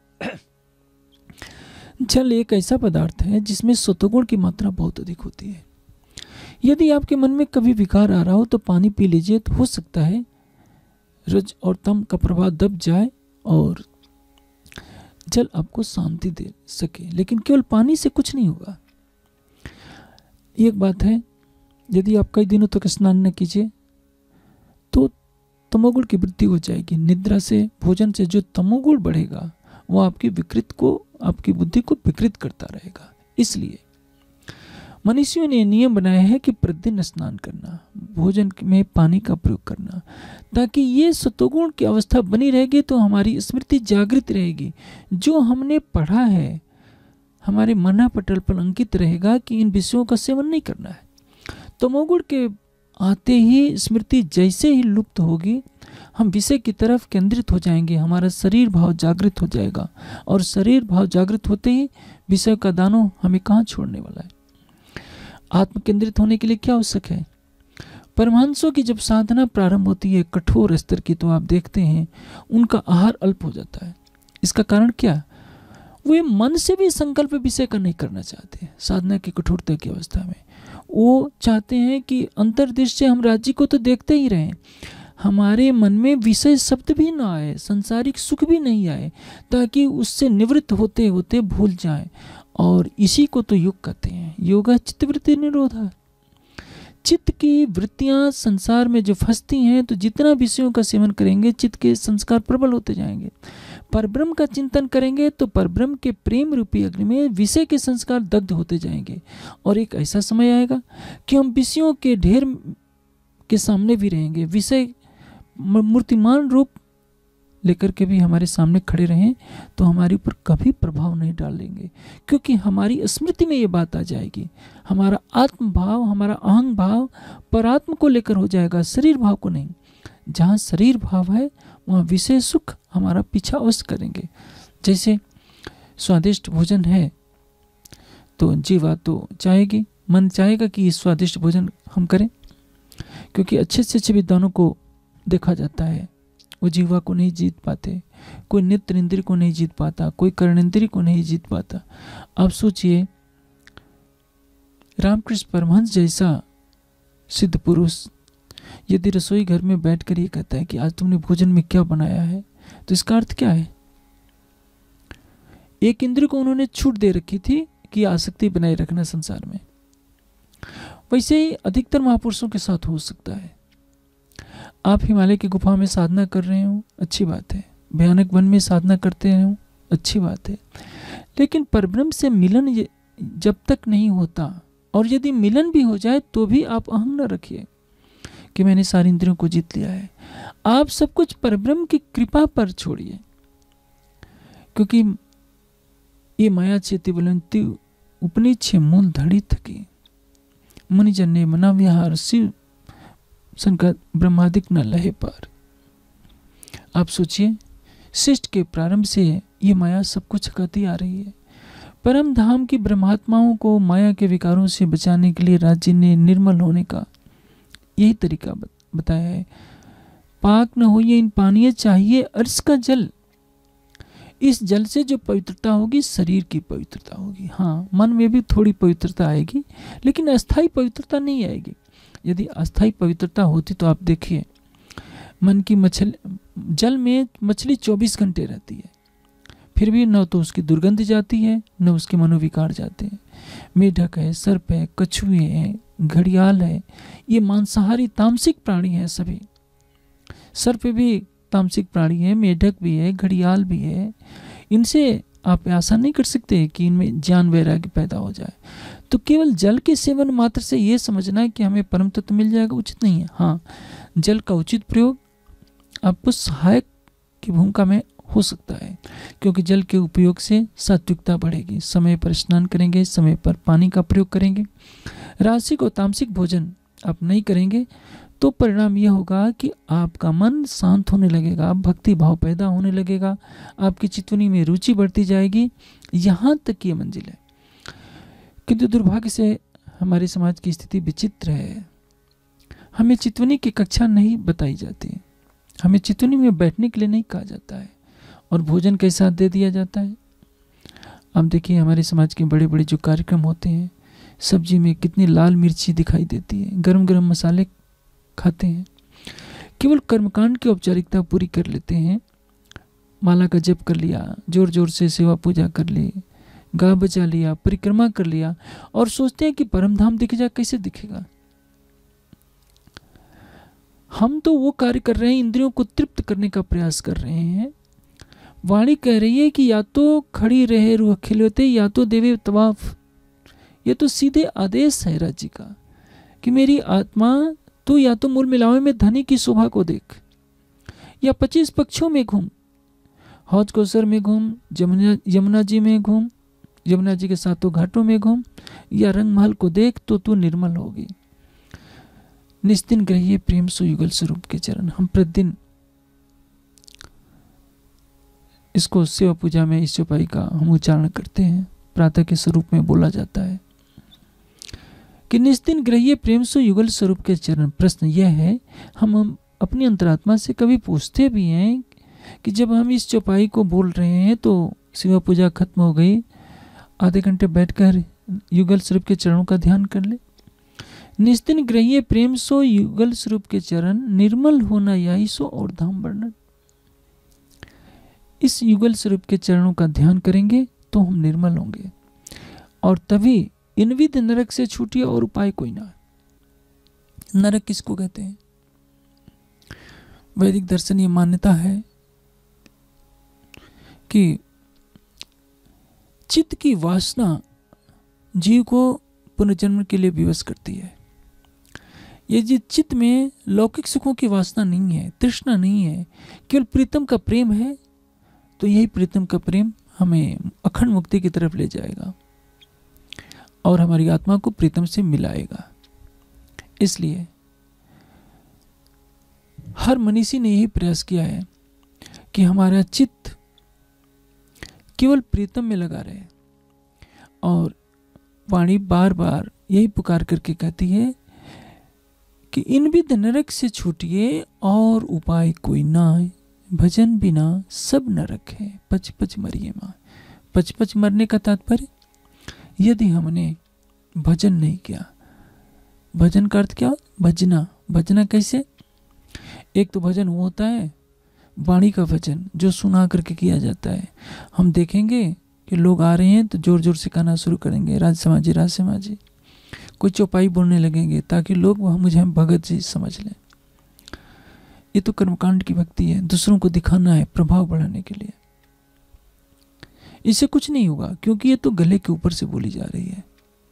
जल एक ऐसा पदार्थ है जिसमें सत्वगुण की मात्रा बहुत अधिक होती है। यदि आपके मन में कभी विकार आ रहा हो तो पानी पी लीजिए, तो हो सकता है रज और तम का प्रभाव दब जाए और जल आपको शांति दे सके। लेकिन केवल पानी से कुछ नहीं होगा। एक बात है, यदि आप कई दिनों तक स्नान न कीजिए तो तमोगुण की वृद्धि हो जाएगी। निद्रा से, भोजन से जो तमोगुण बढ़ेगा वो आपकी विकृत को, आपकी बुद्धि को विकृत करता रहेगा। इसलिए मनुष्यों ने नियम बनाया है कि प्रतिदिन स्नान करना, भोजन में पानी का प्रयोग करना, ताकि ये सत्वगुण की अवस्था बनी रहेगी तो हमारी स्मृति जागृत रहेगी। जो हमने पढ़ा है हमारे मना पटल पर अंकित रहेगा कि इन विषयों का सेवन नहीं करना है। तमोगुण के आते ही स्मृति जैसे ही लुप्त होगी, हम विषय की तरफ केंद्रित हो जाएंगे, हमारा शरीर भाव जागृत हो जाएगा, और शरीर भाव जागृत होते ही विषय का दानव हमें कहाँ छोड़ने वाला है। आत्म केंद्रित होने के लिए क्या आवश्यक है? परमहंसों की जब साधना प्रारंभ होती है कठोर स्तर की, तो आप देखते हैं उनका आहार अल्प हो जाता है। इसका कारण क्या? वे मन से भी संकल्प विषय का नहीं करना चाहते। साधना की कठोरता की अवस्था में वो चाहते हैं कि अंतर्दृष्टि से हम राज्य को तो देखते ही रहें, हमारे मन में विषय शब्द भी ना आए, संसारिक सुख भी नहीं आए, ताकि उससे निवृत्त होते होते भूल जाएं। और इसी को तो योग कहते हैं, योगा चित्तवृत्ति निरोधा। चित्त की वृत्तियां संसार में जो फंसती हैं, तो जितना विषयों का सेवन करेंगे चित्त के संस्कार प्रबल होते जाएंगे। परब्रह्म का चिंतन करेंगे तो परब्रह्म के प्रेम रूपी अग्नि में विषय के संस्कार दग्ध होते जाएंगे। और एक ऐसा समय आएगा कि हम विषयों के ढेर के सामने भी रहेंगे, विषय मूर्तिमान रूप लेकर के भी हमारे सामने खड़े रहें तो हमारे ऊपर कभी प्रभाव नहीं डालेंगे, क्योंकि हमारी स्मृति में ये बात आ जाएगी। हमारा आत्म भाव, हमारा अहंग भाव परात्म को लेकर हो जाएगा, शरीर भाव को नहीं। जहाँ शरीर भाव है वहाँ विषय सुख हमारा पीछा अवश्य करेंगे। जैसे स्वादिष्ट भोजन है तो जीवा तो चाहेगी, मन चाहेगा कि ये स्वादिष्ट भोजन हम करें, क्योंकि अच्छे से अच्छे विद्वानों को देखा जाता है वो जीवा को नहीं जीत पाते। कोई नेत्र इंद्रिय को नहीं जीत पाता, कोई कर्णेंद्रिय को नहीं जीत पाता। आप सोचिए, रामकृष्ण परमहंस जैसा सिद्ध पुरुष यदि रसोई घर में बैठकर ये कहता है कि आज तुमने भोजन में क्या बनाया है, तो इसका अर्थ क्या है? एक इंद्रिय को उन्होंने छूट दे रखी थी कि आसक्ति बनाए रखना संसार में। वैसे ही अधिकतर महापुरुषों के साथ हो सकता है। आप हिमालय की गुफा में साधना कर रहे हो, अच्छी बात है। भयानक वन में साधना करते हो, अच्छी बात है। लेकिन परब्रह्म से मिलन जब तक नहीं होता, और यदि मिलन भी हो जाए तो भी आप अहंग न रखिए कि मैंने सारी इंद्रियों को जीत लिया है। आप सब कुछ परब्रह्म की कृपा पर छोड़िए, क्योंकि ये माया चेती बुलंती उपनी छे मूल धड़ी थकी मुनिजन ने मना विहार शिव संकट ब्रह्मादिक न लहे पार। आप सोचिए, सृष्टि के प्रारंभ से ये माया सब कुछ कहती आ रही है। परम धाम की ब्रह्मात्माओं को माया के विकारों से बचाने के लिए राज्य ने निर्मल होने का यही तरीका बताया है। पाक न हो ये इन पानीय, चाहिए अर्श का जल। इस जल से जो पवित्रता होगी शरीर की पवित्रता होगी। हाँ, मन में भी थोड़ी पवित्रता आएगी, लेकिन अस्थाई पवित्रता नहीं आएगी। यदि अस्थाई पवित्रता होती तो आप देखिए, मन की मछली, जल में मछली चौबीस घंटे रहती है, फिर भी न तो उसकी दुर्गंध जाती है न उसके मनोविकार जाते हैं। मेढक है, सर्प है, कछुए हैं, घड़ियाल है, ये मांसाहारी तामसिक प्राणी हैं सभी। सर्प भी तामसिक प्राणी है, मेढक भी है, घड़ियाल भी है। इनसे आप आशा नहीं कर सकते कि इनमें ज्ञान वैराग्य पैदा हो जाए। तो केवल जल के सेवन मात्र से ये समझना है कि हमें परम तत्व मिल जाएगा, उचित नहीं है। हाँ, जल का उचित प्रयोग आपको सहायक की भूमिका में हो सकता है, क्योंकि जल के उपयोग से सात्विकता बढ़ेगी। समय पर स्नान करेंगे, समय पर पानी का प्रयोग करेंगे, रासिक और तामसिक भोजन आप नहीं करेंगे तो परिणाम यह होगा कि आपका मन शांत होने लगेगा, भक्ति भाव पैदा होने लगेगा, आपकी चितवनी में रुचि बढ़ती जाएगी। यहाँ तक ये मंजिल है। किंतु दुर्भाग्य से हमारे समाज की स्थिति विचित्र है। हमें चितवनी की कक्षा नहीं बताई जाती, हमें चितवनी में बैठने के लिए नहीं कहा जाता है, और भोजन के साथ दे दिया जाता है। अब देखिए, हमारे समाज के बड़े बड़े जो कार्यक्रम होते हैं, सब्जी में कितनी लाल मिर्ची दिखाई देती है, गरम गरम मसाले खाते हैं, केवल कर्मकांड की औपचारिकता पूरी कर लेते हैं। माला का जप कर लिया, जोर जोर से सेवा पूजा कर ली, गा बजा लिया, परिक्रमा कर लिया, और सोचते हैं कि परमधाम दिख जाए। कैसे दिखेगा? हम तो वो कार्य कर रहे हैं, इंद्रियों को तृप्त करने का प्रयास कर रहे हैं। वाणी कह रही है कि या तो खड़ी रहे रूह खिलवते, या तो देवे तवाफ। ये तो सीधे आदेश है राज्य का कि मेरी आत्मा तू या तो मूल मिलावे में धनी की शोभा को देख, या पच्चीस पक्षों में घूम, हौज कौसर में घूम, यमुना यमुना जी में घूम, यमुना जी के सातों घाटों में घूम, या रंग महल को देख तो तू निर्मल होगी। निस्दिन ग्रहिए प्रेम सुयुगल स्वरूप के चरण। हम प्रतिदिन इसको सेवा पूजा में इस चौपाई का हम उच्चारण करते हैं। प्रातः के स्वरूप में बोला जाता है कि निस्दिन ग्रहिए प्रेम सो युगल स्वरूप के चरण। प्रश्न यह है, हम, हम अपनी अंतरात्मा से कभी पूछते भी हैं कि जब हम इस चौपाई को बोल रहे हैं तो सेवा पूजा खत्म हो गई, आधे घंटे बैठकर युगल स्वरूप के चरणों का ध्यान कर ले। निस्दिन ग्रहिए प्रेम सो युगल स्वरूप के चरण, निर्मल होना यही सो और धाम वर्णन। इस युगल स्वरूप के चरणों का ध्यान करेंगे तो हम निर्मल होंगे, और तभी इनविद नरक से छूटिए और उपाय कोई ना। नरक किसको कहते हैं? वैदिक दर्शन ये मान्यता है कि चित्त की वासना जीव को पुनर्जन्म के लिए विवश करती है। ये जी चित्त में लौकिक सुखों की वासना नहीं है, तृष्णा नहीं है, केवल प्रीतम का प्रेम है, तो यही प्रीतम का प्रेम हमें अखंड मुक्ति की तरफ ले जाएगा और हमारी आत्मा को प्रीतम से मिलाएगा। इसलिए हर मनीषी ने यही प्रयास किया है कि हमारा चित्त केवल प्रीतम में लगा रहे, और वाणी बार बार यही पुकार करके कहती है कि इन विध नरक से छूटिए और उपाय कोई ना, भजन बिना सब नरक है, पच पच मरिए माँ। पच पच मरने का तात्पर्य, यदि हमने भजन नहीं किया, भजन का अर्थ क्या? भजना। भजना कैसे? एक तो भजन वो होता है वाणी का भजन जो सुना करके किया जाता है। हम देखेंगे कि लोग आ रहे हैं तो जोर जोर से गाना शुरू करेंगे, राज समाजी राज समाजी, कोई चौपाई बोलने लगेंगे ताकि लोग वह मुझे हम भगत जी समझ लें। ये तो कर्मकांड की भक्ति है, दूसरों को दिखाना है, प्रभाव बढ़ाने के लिए। इससे कुछ नहीं होगा, क्योंकि ये तो गले के ऊपर से बोली जा रही है।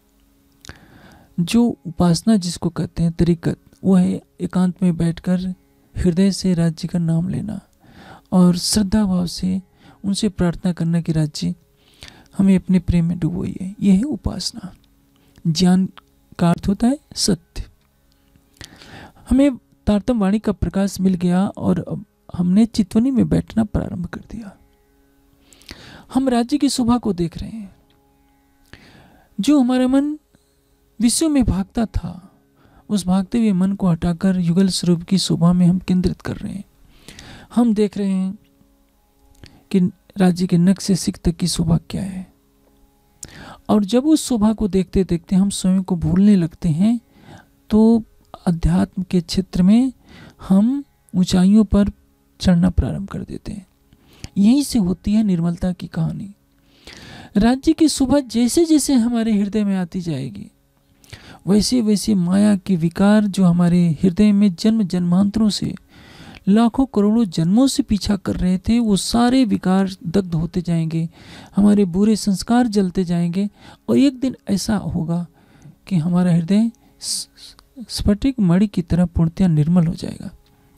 जो उपासना जिसको कहते हैं तरीकत, वो है एकांत में बैठकर हृदय से राज्य का नाम लेना और श्रद्धा भाव से उनसे प्रार्थना करना कि राज्य हमें अपने प्रेम में डुबोइए। यह है उपासना। ज्ञान का अर्थ होता है सत्य। हमें तारतम वाणी का प्रकाश मिल गया और अब हमने चितवनी में बैठना प्रारंभ कर दिया। हम राज्य की शोभा को देख रहे हैं। जो हमारा मन विषयों में भागता था, उस भागते हुए मन को हटाकर युगल स्वरूप की शोभा में हम केंद्रित कर रहे हैं। हम देख रहे हैं कि राज्य के नख से सिख तक की शोभा क्या है, और जब उस शोभा को देखते देखते हम स्वयं को भूलने लगते हैं, तो अध्यात्म के क्षेत्र में हम ऊंचाइयों पर चढ़ना प्रारंभ कर देते हैं। यहीं से होती है निर्मलता की कहानी। राज्य की शोभा जैसे जैसे हमारे हृदय में आती जाएगी, वैसे वैसे माया के विकार जो हमारे हृदय में जन्म जन्मांतरों से, लाखों करोड़ों जन्मों से पीछा कर रहे थे, वो सारे विकार दग्ध होते जाएंगे, हमारे बुरे संस्कार जलते जाएंगे, और एक दिन ऐसा होगा कि हमारा हृदय स्फटिक मणि की तरह पूर्णतया निर्मल हो जाएगा।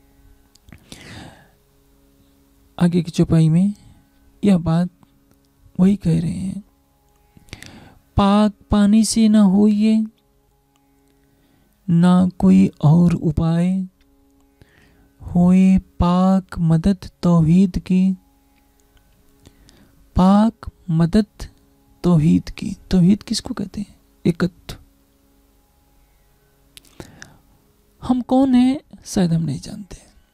आगे की चौपाई में यह बात वही कह रहे हैं। पाक पानी से ना होइए, ना कोई और उपाय, होए पाक मदद तौहीद की। पाक मदद तौहीद की। तौहीद किसको कहते हैं? एकत्व। हम कौन हैं शायद हम नहीं जानते,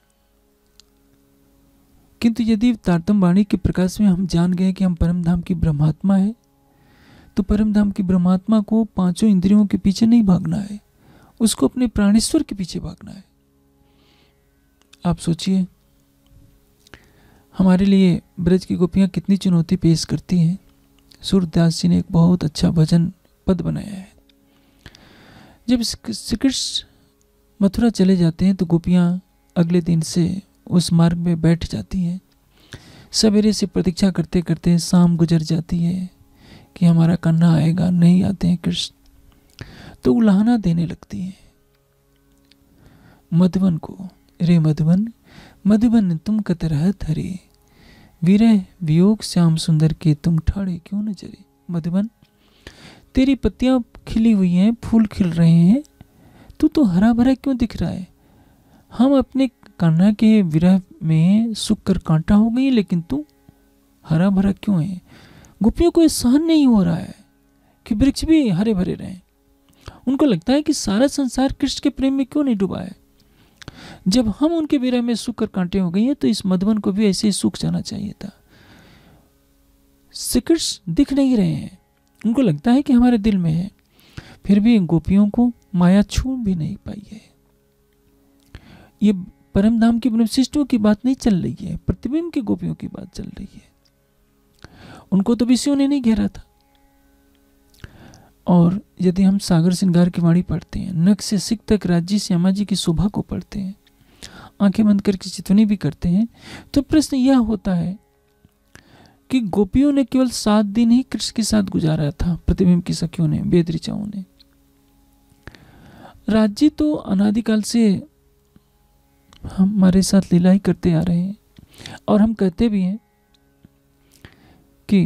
किंतु यदि तारतम वाणी के प्रकाश में हम जान गए कि हम परम धाम की ब्रह्मात्मा है, तो परम धाम की ब्रह्मात्मा को पांचों इंद्रियों के पीछे नहीं भागना है, उसको अपने प्राणेश्वर के पीछे भागना है। आप सोचिए, हमारे लिए ब्रज की गोपियां कितनी चुनौती पेश करती हैं। सूरदास जी ने एक बहुत अच्छा भजन पद बनाया है। जब श्री कृष्ण मथुरा चले जाते हैं तो गोपियां अगले दिन से उस मार्ग में बैठ जाती हैं। सवेरे से प्रतीक्षा करते करते शाम गुजर जाती है कि हमारा कन्हा आएगा, नहीं आते हैं कृष्ण, तो उलाहना देने लगती हैं मधुवन को। रे मधुवन, मधुवन तुम कत रहत हरे, विरह वियोग श्याम सुंदर के तुम ठाड़े क्यों न जरे। मधुवन, तेरी पत्तियां खिली हुई हैं, फूल खिल रहे हैं, तू तो हरा भरा क्यों दिख रहा है। हम अपने कान्हा के विरह में सूख कर कांटा हो गई, लेकिन तू हरा भरा क्यों है। गोपियों को यह सहन नहीं हो रहा है कि वृक्ष भी हरे भरे रहें। उनको लगता है कि सारा संसार कृष्ण के प्रेम में क्यों नहीं डूबा है। जब हम उनके विरह में सूख कर कांटे हो गई हैं, तो इस मधुवन को भी ऐसे ही सूख जाना चाहिए था। श्री कृष्ण दिख नहीं रहे हैं, उनको लगता है कि हमारे दिल में है, फिर भी गोपियों को माया छू भी नहीं पाई है। ये परम धाम की ब्रह्मशिष्टों की बात नहीं चल रही है, प्रतिबिंब की गोपियों की बात चल रही है। उनको तो विषयों ने नहीं घेरा था। और यदि हम सागर श्रृंगार की वाणी पढ़ते हैं, नख से सिक तक राज्य श्यामा जी की शोभा को पढ़ते हैं, आंखें बंद करके चितवनी भी करते हैं, तो प्रश्न यह होता है कि गोपियों ने केवल सात दिन ही कृष्ण के साथ गुजारा था, प्रतिबिंब की सखियों ने, वेद ऋचाओं ने। राज्य तो अनादिकाल से हमारे साथ लीला ही करते आ रहे हैं, और हम कहते भी हैं कि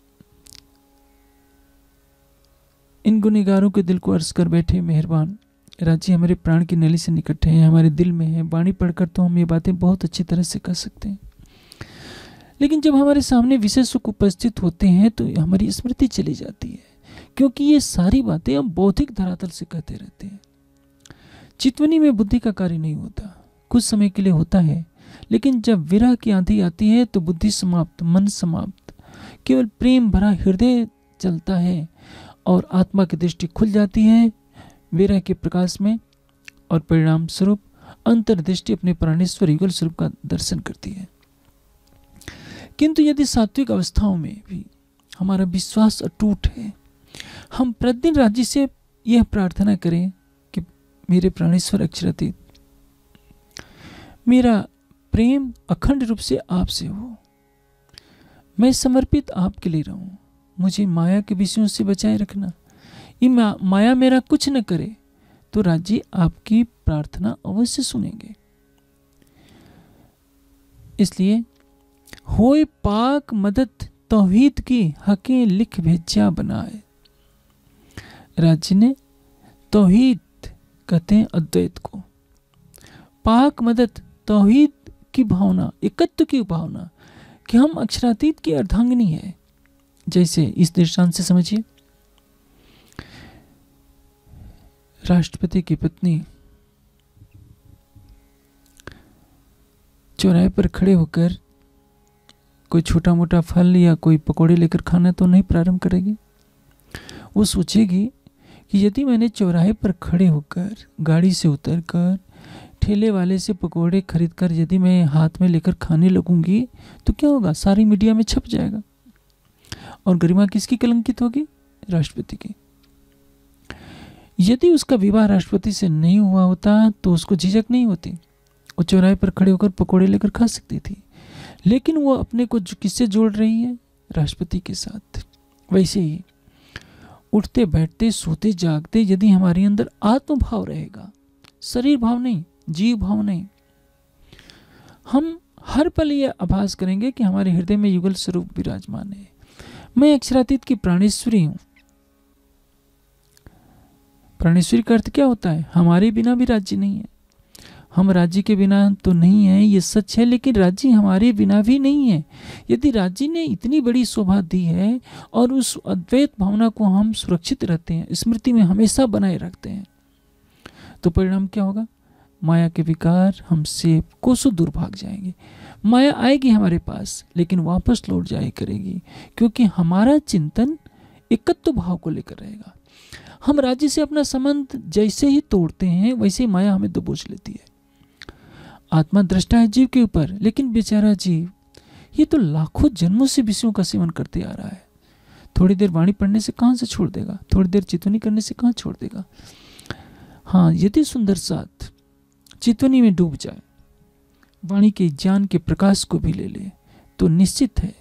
इन गुनहगारों के दिल को अर्ज कर बैठे मेहरबान राज्य हमारे प्राण की नली से निकट है, हमारे दिल में है। वाणी पढ़कर तो हम ये बातें बहुत अच्छी तरह से कर सकते हैं, लेकिन जब हमारे सामने विषय सुख उपस्थित होते हैं तो हमारी स्मृति चली जाती है, क्योंकि ये सारी बातें हम बौद्धिक धरातल से कहते रहते हैं। चितवनी में बुद्धि का कार्य नहीं होता, कुछ समय के लिए होता है, लेकिन जब विरह की आंधी आती है तो बुद्धि समाप्त, मन समाप्त, केवल प्रेम भरा हृदय चलता है और आत्मा की दृष्टि खुल जाती है विरह के प्रकाश में, और परिणाम स्वरूप अंतर्दृष्टि अपने प्राणेश्वर युगल स्वरूप का दर्शन करती है। किंतु यदि सात्विक अवस्थाओं में भी हमारा विश्वास अटूट है, हम प्रतिदिन राज्य से यह प्रार्थना करें कि मेरे प्राणेश्वर अक्षरातीत, मेरा प्रेम अखंड रूप से आपसे हो, मैं समर्पित आपके लिए रहूं, मुझे माया के विषयों से बचाए रखना, ये मा, माया मेरा कुछ न करे, तो राज्य आपकी प्रार्थना अवश्य सुनेंगे। इसलिए होए पाक मदद तौहीद की हकें लिख भेजा बनाए। राज्य ने तौहीद कहते हैं अद्वैत को, पाक मदद तौहीद की भावना, एकत्व की भावना कि हम अक्षरातीत की अर्धांगिनी है। जैसे इस दृष्टांत से समझिए, राष्ट्रपति की पत्नी चौराहे पर खड़े होकर कोई छोटा मोटा फल या कोई पकौड़े लेकर खाना तो नहीं प्रारंभ करेगी। वो सोचेगी कि यदि मैंने चौराहे पर खड़े होकर, गाड़ी से उतरकर, ठेले वाले से पकौड़े खरीदकर यदि मैं हाथ में लेकर खाने लगूंगी तो क्या होगा, सारी मीडिया में छप जाएगा, और गरिमा किसकी कलंकित होगी, राष्ट्रपति की। यदि उसका विवाह राष्ट्रपति से नहीं हुआ होता तो उसको झिझक नहीं होती, वो चौराहे पर खड़े होकर पकौड़े लेकर खा सकती थी, लेकिन वो अपने को किससे जोड़ रही है, राष्ट्रपति के साथ। वैसे ही उठते बैठते सोते जागते यदि हमारे अंदर आत्मभाव रहेगा, शरीर भाव नहीं, जीव भाव नहीं, हम हर पल यह आभास करेंगे कि हमारे हृदय में युगल स्वरूप विराजमान है, मैं अक्षरातीत की प्राणेश्वरी हूं। प्राणेश्वरी का अर्थ क्या होता है, हमारे बिना भी राज्य नहीं है, हम राज्य के बिना तो नहीं है, ये सच है, लेकिन राज्य हमारे बिना भी नहीं है। यदि राज्य ने इतनी बड़ी शोभा दी है और उस अद्वैत भावना को हम सुरक्षित रहते हैं, स्मृति में हमेशा बनाए रखते हैं, तो परिणाम क्या होगा, माया के विकार हमसे कोसों दूर भाग जाएंगे। माया आएगी हमारे पास, लेकिन वापस लौट जाए करेगी, क्योंकि हमारा चिंतन एकत्व भाव को लेकर रहेगा। हम राज्य से अपना संबंध जैसे ही तोड़ते हैं वैसे ही माया हमें दबोच लेती है। आत्मा दृष्टा है जीव के ऊपर, लेकिन बेचारा जीव ये तो लाखों जन्मों से विषयों का सेवन करते आ रहा है। थोड़ी देर वाणी पढ़ने से कहाँ से छोड़ देगा, थोड़ी देर चितवनी करने से कहाँ छोड़ देगा। हाँ, यदि सुंदर साथ चितवनी में डूब जाए, वाणी के ज्ञान के प्रकाश को भी ले ले, तो निश्चित है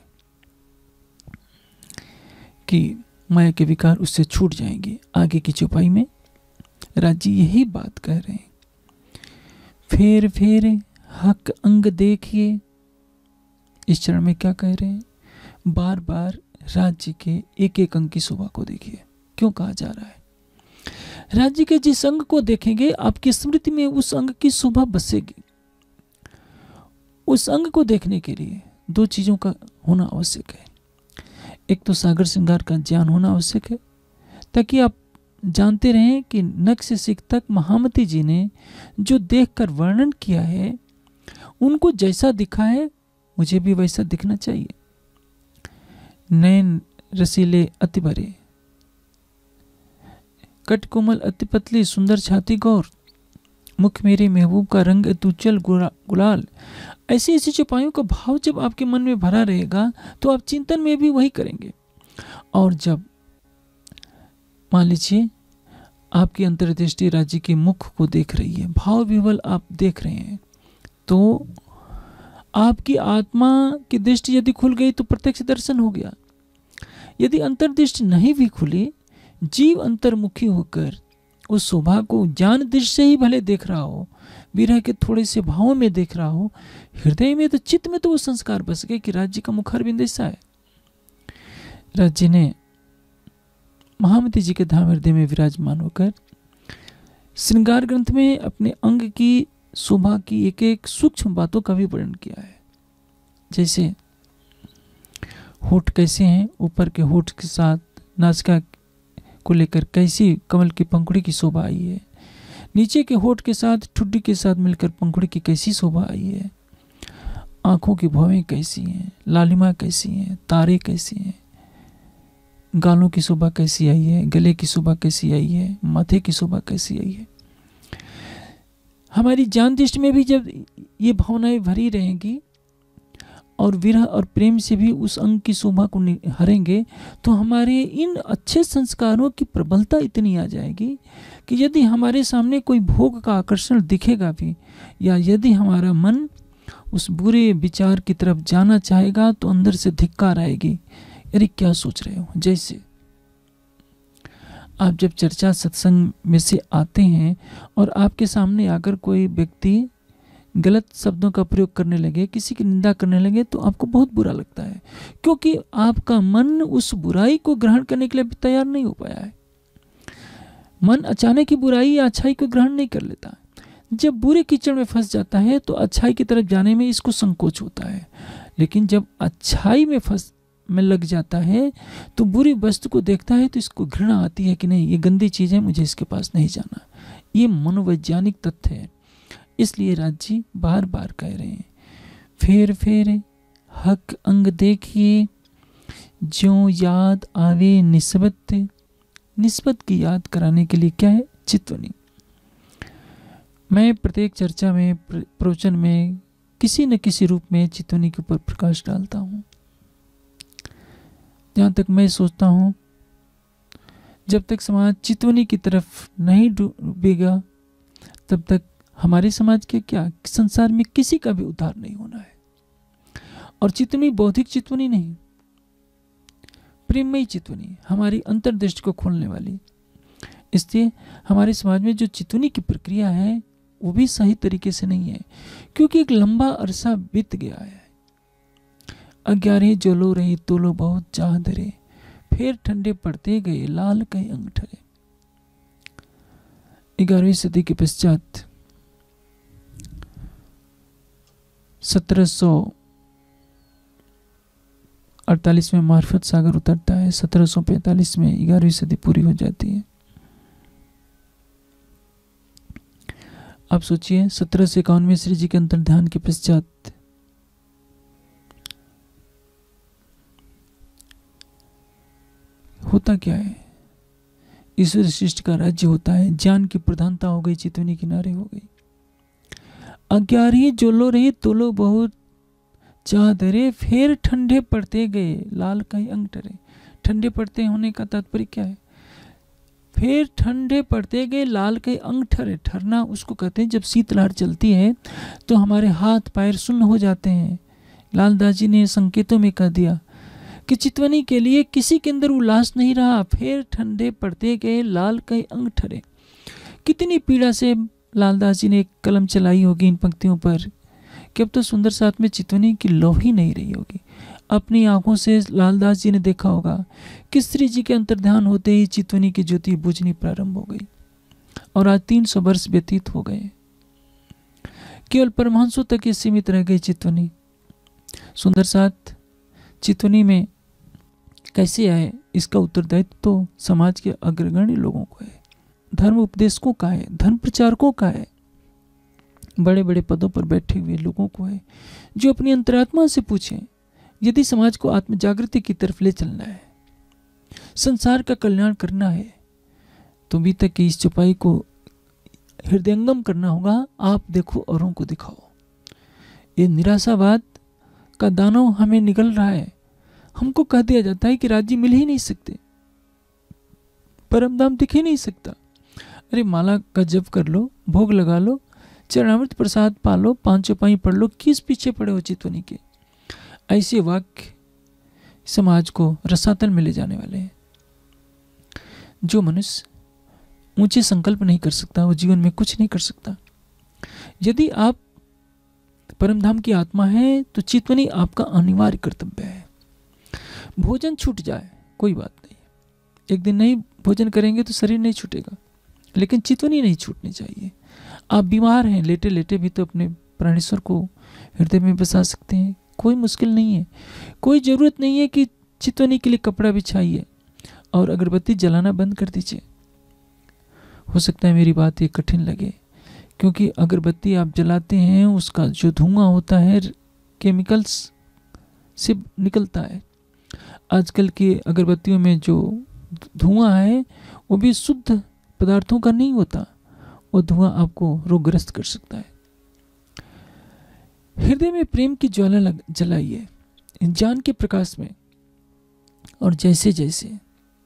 कि माया के विकार उससे छूट जाएंगे। आगे की चौपाई में राज्य यही बात कह रहे हैं, फेर फेरे हक अंग देखिए। इस चरण में क्या कह रहे हैं, बार बार राज्य के एक एक अंग की शोभा को देखिए। क्यों कहा जा रहा है, राज्य के जिस अंग को देखेंगे आपकी स्मृति में उस अंग की शोभा बसेगी। उस अंग को देखने के लिए दो चीजों का होना आवश्यक है। एक तो सागर श्रृंगार का ज्ञान होना आवश्यक है, ताकि आप जानते रहें कि नख से सिख तक महामती जी ने जो देखकर वर्णन किया है, उनको जैसा दिखा है मुझे भी वैसा दिखना चाहिए। नयन रसीले अति भरे, कट कोमल अति पतली, सुंदर छाती गौर, मुख मेरे महबूब का रंग तुचल गुलाल। ऐसी ऐसी चौपाइयों का भाव जब आपके मन में भरा रहेगा तो आप चिंतन में भी वही करेंगे। और जब मान लीजिए आपकी अंतर्दृष्टि राज्य के मुख को देख रही है, भाव विवल आप देख रहे हैं, तो आपकी आत्मा की दृष्टि यदि खुल गई तो प्रत्यक्ष दर्शन हो गया। यदि अंतर्दृष्टि नहीं भी खुली, जीव अंतर्मुखी होकर उस शोभा को ज्ञान दृष्टि से ही भले देख रहा हो, विरह के थोड़े से भावों में देख रहा हो, हृदय में तो चित्त में तो वो संस्कार बस गए कि राज्य का मुखारबिंद ऐसा है। राज्य ने महामती जी के धाम हृदय में विराजमान होकर श्रृंगार ग्रंथ में अपने अंग की शोभा की एक एक सूक्ष्म बातों का भी वर्णन किया है। जैसे होठ कैसे हैं, ऊपर के होठ के साथ नासिका को लेकर कैसी कमल की पंखुड़ी की शोभा आई है, नीचे के होठ के साथ ठुड्डी के साथ मिलकर पंखुड़ी की कैसी शोभा आई है, आंखों की भवें कैसी हैं, लालिमा कैसी हैं, तारे कैसी हैं, गालों की शोभा कैसी आई है, गले की शोभा कैसी आई है, माथे की शोभा कैसी आई है। हमारी ज्ञान दृष्टि में भी जब ये भावनाएं भरी रहेंगी और विरह और प्रेम से भी उस अंग की शोभा को हरेंगे, तो हमारे इन अच्छे संस्कारों की प्रबलता इतनी आ जाएगी कि यदि हमारे सामने कोई भोग का आकर्षण दिखेगा भी, या यदि हमारा मन उस बुरे विचार की तरफ जाना चाहेगा, तो अंदर से धिक्कार आएगी, अरे क्या सोच रहे हो। जैसे आप जब चर्चा सत्संग में से आते हैं और आपके सामने आकर कोई व्यक्ति गलत शब्दों का प्रयोग करने लगे, किसी की निंदा करने लगे, तो आपको बहुत बुरा लगता है, क्योंकि आपका मन उस बुराई को ग्रहण करने के लिए तैयार नहीं हो पाया है। मन अचानक ही बुराई या अच्छाई को ग्रहण नहीं कर लेता। जब बुरे कीचड़ में फंस जाता है तो अच्छाई की तरफ जाने में इसको संकोच होता है, लेकिन जब अच्छाई में फंस में लग जाता है तो बुरी वस्तु को देखता है तो इसको घृणा आती है कि नहीं, ये गंदी चीज़ है, मुझे इसके पास नहीं जाना। ये मनोवैज्ञानिक तथ्य है। इसलिए राज्य बार बार कह रहे हैं, फेर फेर हक अंग देखिए, ज्यों याद आवे निस्बत। निस्बत की याद कराने के लिए क्या है? चित्वनी। मैं प्रत्येक चर्चा में, प्रवचन में किसी न किसी रूप में चित्वनी के ऊपर प्रकाश डालता हूँ। जहाँ तक मैं सोचता हूँ, जब तक समाज चित्वनी की तरफ नहीं डूबेगा, तब तक हमारे समाज के क्या, संसार में किसी का भी उद्धार नहीं होना है। और चित्वनी बौद्धिक चित्वनी नहीं, प्रेममयी चित्वनी, हमारी अंतर्दृष्टि को खोलने वाली। इसलिए हमारे समाज में जो चित्वनी की प्रक्रिया है वो भी सही तरीके से नहीं है, क्योंकि एक लंबा अरसा बीत गया है। अग्यारह जोलो रही तोलो बहुत चाह धरे, फिर ठंडे पड़ते गए लाल कई अंग ठरे। ग्यारहवीं सदी के पश्चात सत्रह सौ अड़तालीस में मार्फत सागर उतरता है, सत्रह सौ पैंतालीस में ग्यारहवीं सदी पूरी हो जाती है। आप सोचिए, सत्रह सौ इक्यावन में श्री जी के अंतर्ध्यान के पश्चात होता क्या है? ईश्वर शिष्ट का राज्य होता है, ज्ञान की प्रधानता हो गई, चित्वनी किनारे हो गई। अग्यारही जोलो रही तोलो बहुत चाह धरे, फिर ठंडे पड़ते गए लाल कई अंग ठरे। ठंडे पड़ते होने का तात्पर्य क्या है? फिर ठंडे पड़ते गए लाल कई अंग ठरे। ठरना उसको कहते हैं जब शीतलहर चलती है तो हमारे हाथ पैर सुन्न हो जाते हैं। लालदास जी ने संकेतों में कह दिया कि चित्वनी के लिए किसी के अंदर उल्लास नहीं रहा। फिर ठंडे पड़ते गए लाल कई अंग ठरे। कितनी पीड़ा से लालदास जी ने एक कलम चलाई होगी इन पंक्तियों पर कि अब तो सुंदर साथ में चित्वनी की लौ ही नहीं रही होगी। अपनी आंखों से लालदास जी ने देखा होगा कि श्री जी के अंतर्ध्यान होते ही चित्वनी की ज्योति बुझनी प्रारंभ हो गई और आज तीन सौ वर्ष व्यतीत हो गए। केवल परमहंसों तक ये सीमित रह गई चित्वनी। सुंदर साथ चित्वनी में कैसे आए, इसका उत्तरदायित्व तो समाज के अग्रगण्य लोगों को है, धर्म उपदेशकों का है, धर्म प्रचारकों का है, बड़े बड़े पदों पर बैठे हुए लोगों को है, जो अपनी अंतरात्मा से पूछें यदि समाज को आत्म जागृति की तरफ ले चलना है, संसार का कल्याण करना है, तो अभी तक की इस चुपाई को हृदयंगम करना होगा। आप देखो औरों को दिखाओ। ये निराशावाद का दानव हमें निगल रहा है। हमको कह दिया जाता है कि राज्य मिल ही नहीं सकते, परम धाम दिख ही नहीं सकता। अरे माला का जप कर लो, भोग लगा लो, चरणामृत प्रसाद पालो, पांच चौपाई पढ़ लो, किस पीछे पड़े हो चितवनी के। ऐसे वाक्य समाज को रसातल में ले जाने वाले हैं। जो मनुष्य ऊंचे संकल्प नहीं कर सकता वो जीवन में कुछ नहीं कर सकता। यदि आप परमधाम की आत्मा है तो चितवनी आपका अनिवार्य कर्तव्य है। भोजन छूट जाए कोई बात नहीं, एक दिन नहीं भोजन करेंगे तो शरीर नहीं छूटेगा, लेकिन चितवनी नहीं छूटनी चाहिए। आप बीमार हैं, लेटे लेटे भी तो अपने प्राणेश्वर को हृदय में बसा सकते हैं, कोई मुश्किल नहीं है। कोई ज़रूरत नहीं है कि चितवनी के लिए कपड़ा बिछाइए और अगरबत्ती जलाना बंद कर दीजिए। हो सकता है मेरी बात ये कठिन लगे, क्योंकि अगरबत्ती आप जलाते हैं उसका जो धुआं होता है केमिकल्स से निकलता है। आजकल की अगरबत्तियों में जो धुआं है वो भी शुद्ध पदार्थों का नहीं होता, वो धुआं आपको रोगग्रस्त कर सकता है। हृदय में प्रेम की ज्वाला जलाइए ज्ञान के प्रकाश में, और जैसे जैसे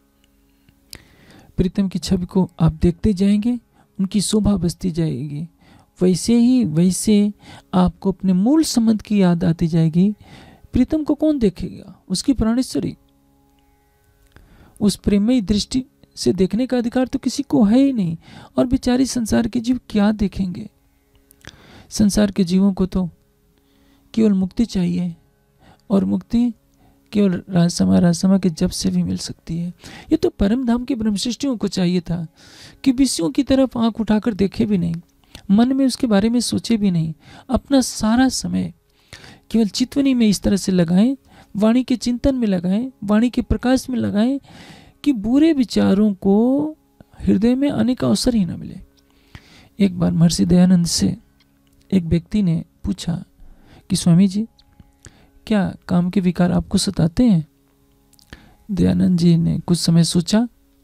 प्रीतम की छवि को आप देखते जाएंगे, उनकी शोभा बसती जाएगी, वैसे ही वैसे आपको अपने मूल संबंध की याद आती जाएगी। प्रीतम को कौन देखेगा? उसकी प्राणेश्वरी। उस प्रेममयी दृष्टि से देखने का अधिकार तो किसी को है ही नहीं, और बेचारी संसार के जीव क्या देखेंगे? संसार के जीवों को तो केवल मुक्ति चाहिए, और मुक्ति केवल राजसमा राजसमा के जप से भी मिल सकती है। ये तो परम धाम के ब्रह्मशिष्टियों को चाहिए था कि विषयों की तरफ आंख उठाकर देखे भी नहीं, मन में उसके बारे में सोचे भी नहीं, अपना सारा समय केवल चितवनी में इस तरह से लगाएं, वाणी के चिंतन में लगाएं, वाणी के प्रकाश में लगाएं कि बुरे विचारों को हृदय में आने का अवसर ही न मिले। एक बार महर्षि दयानंद से एक व्यक्ति ने पूछा कि स्वामी जी, क्या काम के विकार आपको सताते हैं? दयानंद जी ने कुछ समय सोचा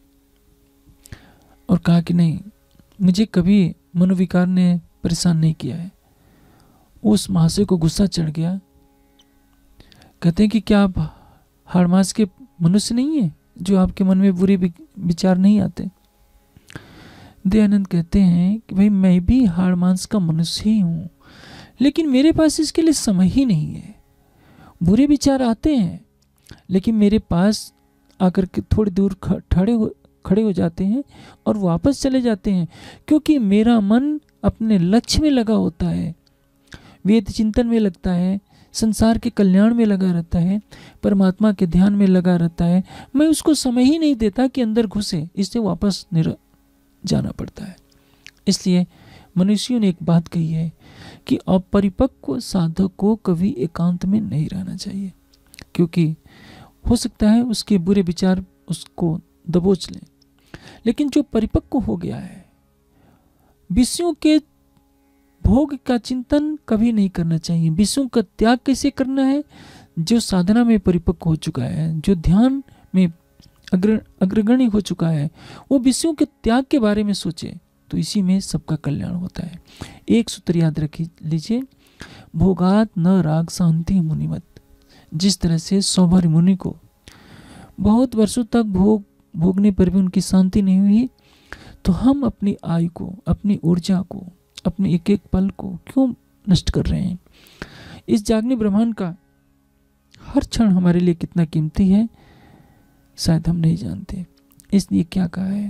और कहा कि नहीं, मुझे कभी मनोविकार ने परेशान नहीं किया है। उस महाशय को गुस्सा चढ़ गया। कहते हैं कि क्या आप हाड़ मास के मनुष्य नहीं है जो आपके मन में बुरे विचार नहीं आते? दयानंद कहते हैं कि भाई मैं भी हाड़ मांस का मनुष्य ही हूँ, लेकिन मेरे पास इसके लिए समय ही नहीं है। बुरे विचार आते हैं लेकिन मेरे पास आकर के थोड़ी दूर खड़े हो खड़े हो जाते हैं और वापस चले जाते हैं, क्योंकि मेरा मन अपने लक्ष्य में लगा होता है, वेद चिंतन में लगता है, संसार के कल्याण में लगा रहता है, परमात्मा के ध्यान में लगा रहता है। मैं उसको समय ही नहीं देता कि अंदर घुसे, इससे वापस निर जाना पड़ता है। इसलिए मनुष्यों ने एक बात कही है कि अपरिपक्व साधक को कभी एकांत में नहीं रहना चाहिए, क्योंकि हो सकता है उसके बुरे विचार उसको दबोच लें। लेकिन जो परिपक्व हो गया है, विषयों के भोग का चिंतन कभी नहीं करना चाहिए। विषयों का त्याग कैसे करना है? जो साधना में परिपक्व हो चुका है, जो ध्यान में अग्र अग्रगण्य हो चुका है, वो विषयों के त्याग के बारे में सोचे, तो इसी में सबका कल्याण होता है। एक सूत्र याद रख लीजिए, भोगात न राग शांति मुनिमत। जिस तरह से सौभर मुनि को बहुत वर्षों तक भोग भोगने पर भी उनकी शांति नहीं हुई, तो हम अपनी आयु को, अपनी ऊर्जा को, अपने एक एक पल को क्यों नष्ट कर रहे हैं? इस जागने ब्रह्मांड का हर क्षण हमारे लिए कितना कीमती है, शायद हम नहीं जानते। इसलिए क्या कहा है,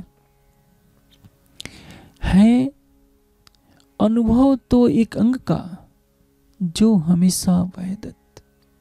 है अनुभव तो एक अंग का जो हमेशा वहदत।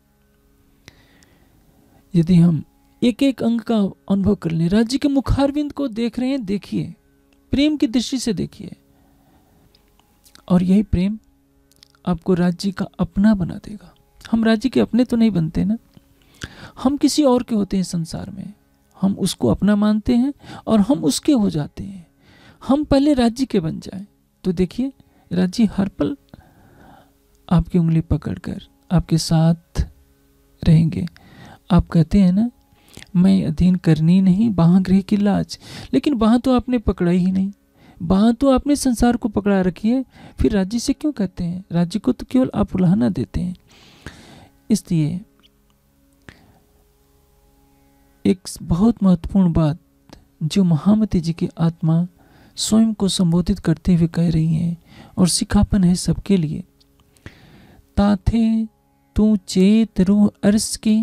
यदि हम एक एक अंग का अनुभव कर लें, राज्य के मुखारविंद को देख रहे हैं, देखिए, प्रेम की दृष्टि से देखिए, और यही प्रेम आपको राज्य का अपना बना देगा। हम राज्य के अपने तो नहीं बनते ना, हम किसी और के होते हैं संसार में, हम उसको अपना मानते हैं और हम उसके हो जाते हैं। हम पहले राज्य के बन जाएं तो देखिए, राज्य हर पल आपकी उंगली पकड़कर आपके साथ रहेंगे। आप कहते हैं ना, मैं अधीन करनी नहीं बाहाँ गृह की लाज, लेकिन बाहाँ तो आपने पकड़ा ही नहीं, बाहाँ तो आपने संसार को पकड़ा रखी है, फिर राज्य से क्यों कहते हैं? राज्य को तो केवल आप उलाहना देते हैं। इसलिए एक बहुत महत्वपूर्ण बात जो महामती जी की आत्मा स्वयं को संबोधित करते हुए कह रही हैं और सिखापन है सबके लिए। ताथे तू चेत रूह अर्श की,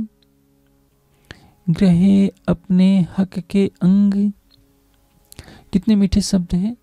ग्रहे अपने हक के अंग। कितने मीठे शब्द हैं।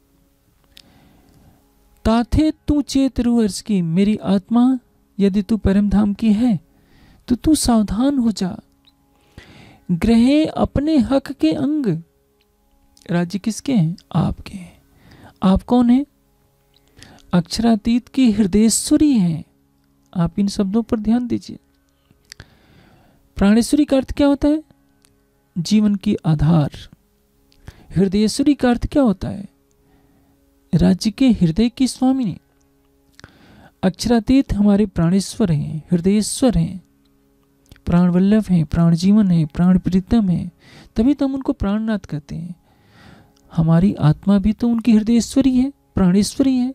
ताथे तू चेत रूह अर्श की, मेरी आत्मा यदि तू परम धाम की है तो तू सावधान हो जा। ग्रहे अपने हक के अंग, राज्य किसके हैं? आपके हैं। आप कौन हैं? अक्षरातीत की हृदयेश्वरी हैं। आप इन शब्दों पर ध्यान दीजिए। प्राणेश्वरी का अर्थ क्या होता है? जीवन की आधार। हृदयेश्वरी का अर्थ क्या होता है? राज्य के हृदय की स्वामिनी। अक्षरातीत हमारे प्राणेश्वर हैं, हृदयेश्वर हैं, प्राण वल्लभ हैं, प्राण जीवन हैं, प्राण प्रीतम हैं, तभी तो हम उनको प्राणनाथ कहते हैं। हमारी आत्मा भी तो उनकी हृदयेश्वरी है, प्राणेश्वरी है।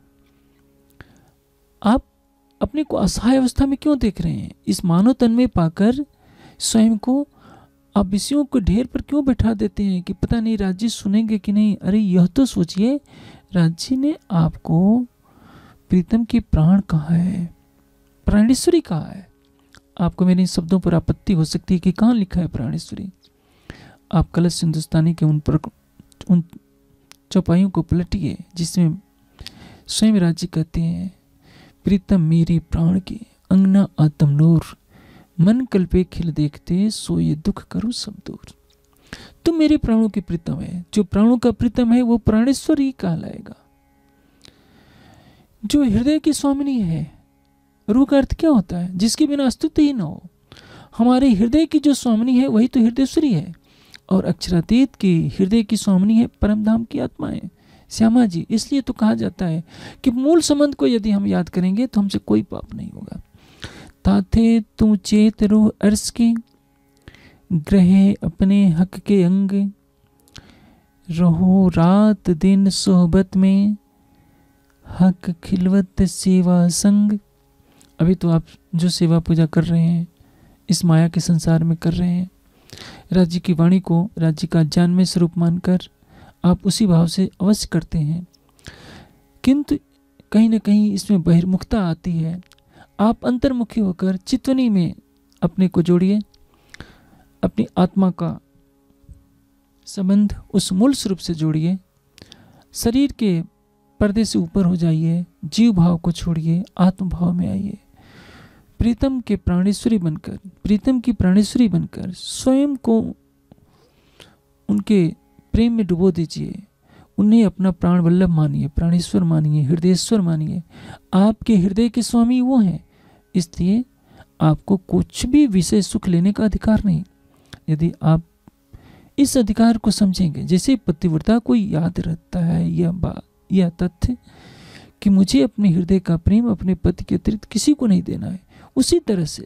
आप अपने को असहाय अवस्था में क्यों देख रहे हैं? इस मानव तन में पाकर स्वयं को आप विषयों को ढेर पर क्यों बैठा देते हैं कि पता नहीं राज्य सुनेंगे कि नहीं। अरे यह तो सोचिए, राज्य ने आपको प्रीतम की प्राण कहा है, प्राणेश्वरी कहा है। आपको मेरे इन शब्दों पर आपत्ति हो सकती है कि कहाँ लिखा है प्राणेश्वरी। आप कलश हिंदुस्तानी के उन पर उन चौपाइयों को पलटिए जिसमें स्वयं राज्य कहते हैं, प्रीतम मेरे प्राण के अंगना आत्म नूर, मन कल्पे खिल देखते सो ये दुख करो सब दूर। तुम मेरे प्राणों के प्रीतम है। जो प्राणों का प्रीतम है वो प्राणेश्वर ही कहलाएगा। जो हृदय की स्वामिनी है, रूह का अर्थ क्या होता है? जिसके बिना अस्तित्व ही न हो। हमारे हृदय की जो स्वामिनी है वही तो हृदयेश्वरी है। और अक्षरातीत की हृदय की स्वामिनी है परमधाम की आत्माएं, श्यामा जी। इसलिए तो कहा जाता है कि मूल संबंध को यदि हम याद करेंगे तो हमसे कोई पाप नहीं होगा। ताथे तू चेत रूह अर्श की, ग्रहे अपने हक के अंग। रहो रात दिन सोहबत में, हक खिलवत सेवा संग। अभी तो आप जो सेवा पूजा कर रहे हैं इस माया के संसार में कर रहे हैं, राज्य की वाणी को राज्य का जानमय स्वरूप मानकर आप उसी भाव से अवश्य करते हैं, किंतु कहीं न कहीं इसमें बहिर्मुखता आती है। आप अंतर्मुखी होकर चित्वनी में अपने को जोड़िए, अपनी आत्मा का संबंध उस मूल स्वरूप से जोड़िए, शरीर के पर्दे से ऊपर हो जाइए, जीव भाव को छोड़िए, आत्म भाव में आइए। प्रीतम के प्राणेश्वरी बनकर, प्रीतम की प्राणेश्वरी बनकर स्वयं को उनके प्रेम में डुबो दीजिए। उन्हें अपना प्राण वल्लभ मानिए, प्राणेश्वर मानिए, हृदयेश्वर मानिए। आपके हृदय के स्वामी वो हैं, इसलिए आपको कुछ भी विषय सुख लेने का अधिकार नहीं। यदि आप इस अधिकार को समझेंगे, जैसे पतिव्रता को याद रहता है यह बात, यह तथ्य कि मुझे अपने हृदय का प्रेम अपने पति के अतिरिक्त किसी को नहीं देना है, उसी तरह से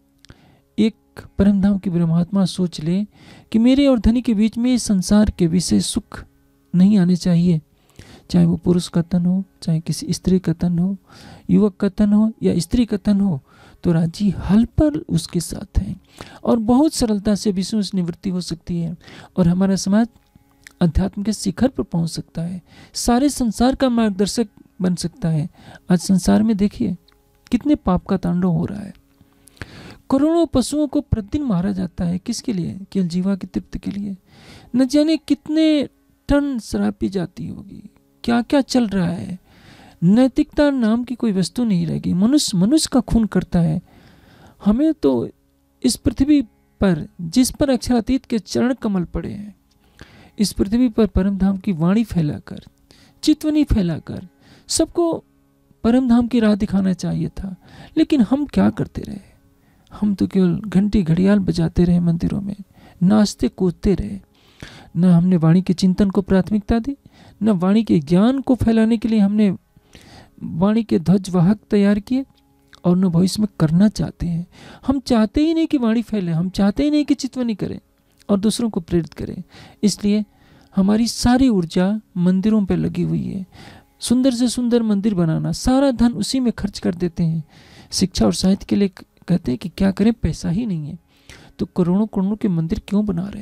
एक परमधाम की ब्रह्मात्मा सोच ले कि मेरे और धनी के बीच में संसार के विषय सुख नहीं आने चाहिए। चाहे वो पुरुष का तन हो, चाहे किसी स्त्री का तन हो, युवक का तन हो या स्त्री का तन हो, तो राजी हल पर उसके साथ है और बहुत सरलता से विषयों से निवृत्ति हो सकती है और हमारा समाज अध्यात्म के शिखर पर पहुंच सकता है, सारे संसार का मार्गदर्शक बन सकता है। आज संसार में देखिए कितने पाप का तांडव हो रहा है। करोड़ों पशुओं को प्रतिदिन मारा जाता है, किसके लिए? केवल जीवा की तृप्ति के लिए। न जाने कितने टन शराब पी जाती होगी, क्या क्या चल रहा है। नैतिकता नाम की कोई वस्तु नहीं रहेगी। मनुष्य मनुष्य का खून करता है। हमें तो इस पृथ्वी पर, जिस पर अक्षरातीत के चरण कमल पड़े हैं, इस पृथ्वी पर परमधाम की वाणी फैलाकर, चितवनी फैलाकर सबको परमधाम की राह दिखाना चाहिए था। लेकिन हम क्या करते रहे? हम तो केवल घंटी घड़ियाल बजाते रहे, मंदिरों में नाचते कूदते रहे। न हमने वाणी के चिंतन को प्राथमिकता दी, न वाणी के ज्ञान को फैलाने के लिए हमने वाणी के ध्वजवाहक तैयार किए, और न भविष्य में करना चाहते हैं। हम चाहते ही नहीं कि वाणी फैले, हम चाहते ही नहीं कि चितवनी करें और दूसरों को प्रेरित करें। इसलिए हमारी सारी ऊर्जा मंदिरों पर लगी हुई है। सुंदर से सुंदर मंदिर बनाना, सारा धन उसी में खर्च कर देते हैं। शिक्षा और साहित्य के लिए कहते हैं कि क्या करें, पैसा ही नहीं है, तो करोड़ों करोड़ों के मंदिर क्यों बना रहे हैं?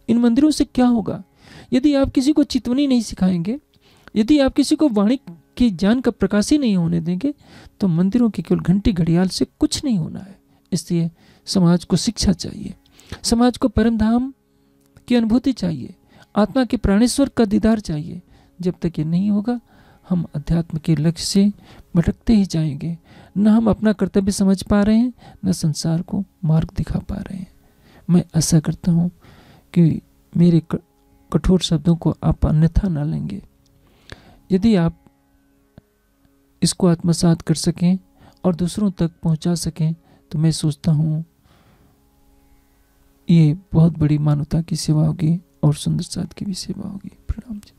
इन मंदिरों से क्या होगा? यदि आप किसी को चितवनी नहीं सिखाएंगे, यदि आप किसी को वाणी के ज्ञान का प्रकाश ही नहीं होने देंगे, तो मंदिरों के केवल घंटी घड़ियाल से कुछ नहीं होना है। इसलिए समाज को शिक्षा चाहिए, समाज को परमधाम की अनुभूति चाहिए, आत्मा के प्राणेश्वर का दीदार चाहिए। जब तक ये नहीं होगा, हम अध्यात्म के लक्ष्य से भटकते ही जाएंगे। न हम अपना कर्तव्य समझ पा रहे हैं, न संसार को मार्ग दिखा पा रहे हैं। मैं आशा करता हूँ कि मेरे कठोर शब्दों को आप अन्यथा न लेंगे। यदि आप इसको आत्मसात कर सकें और दूसरों तक पहुंचा सकें, तो मैं सोचता हूँ ये बहुत बड़ी मानवता की सेवा होगी और सुंदर साथ की भी सेवा होगी। प्रणाम जी।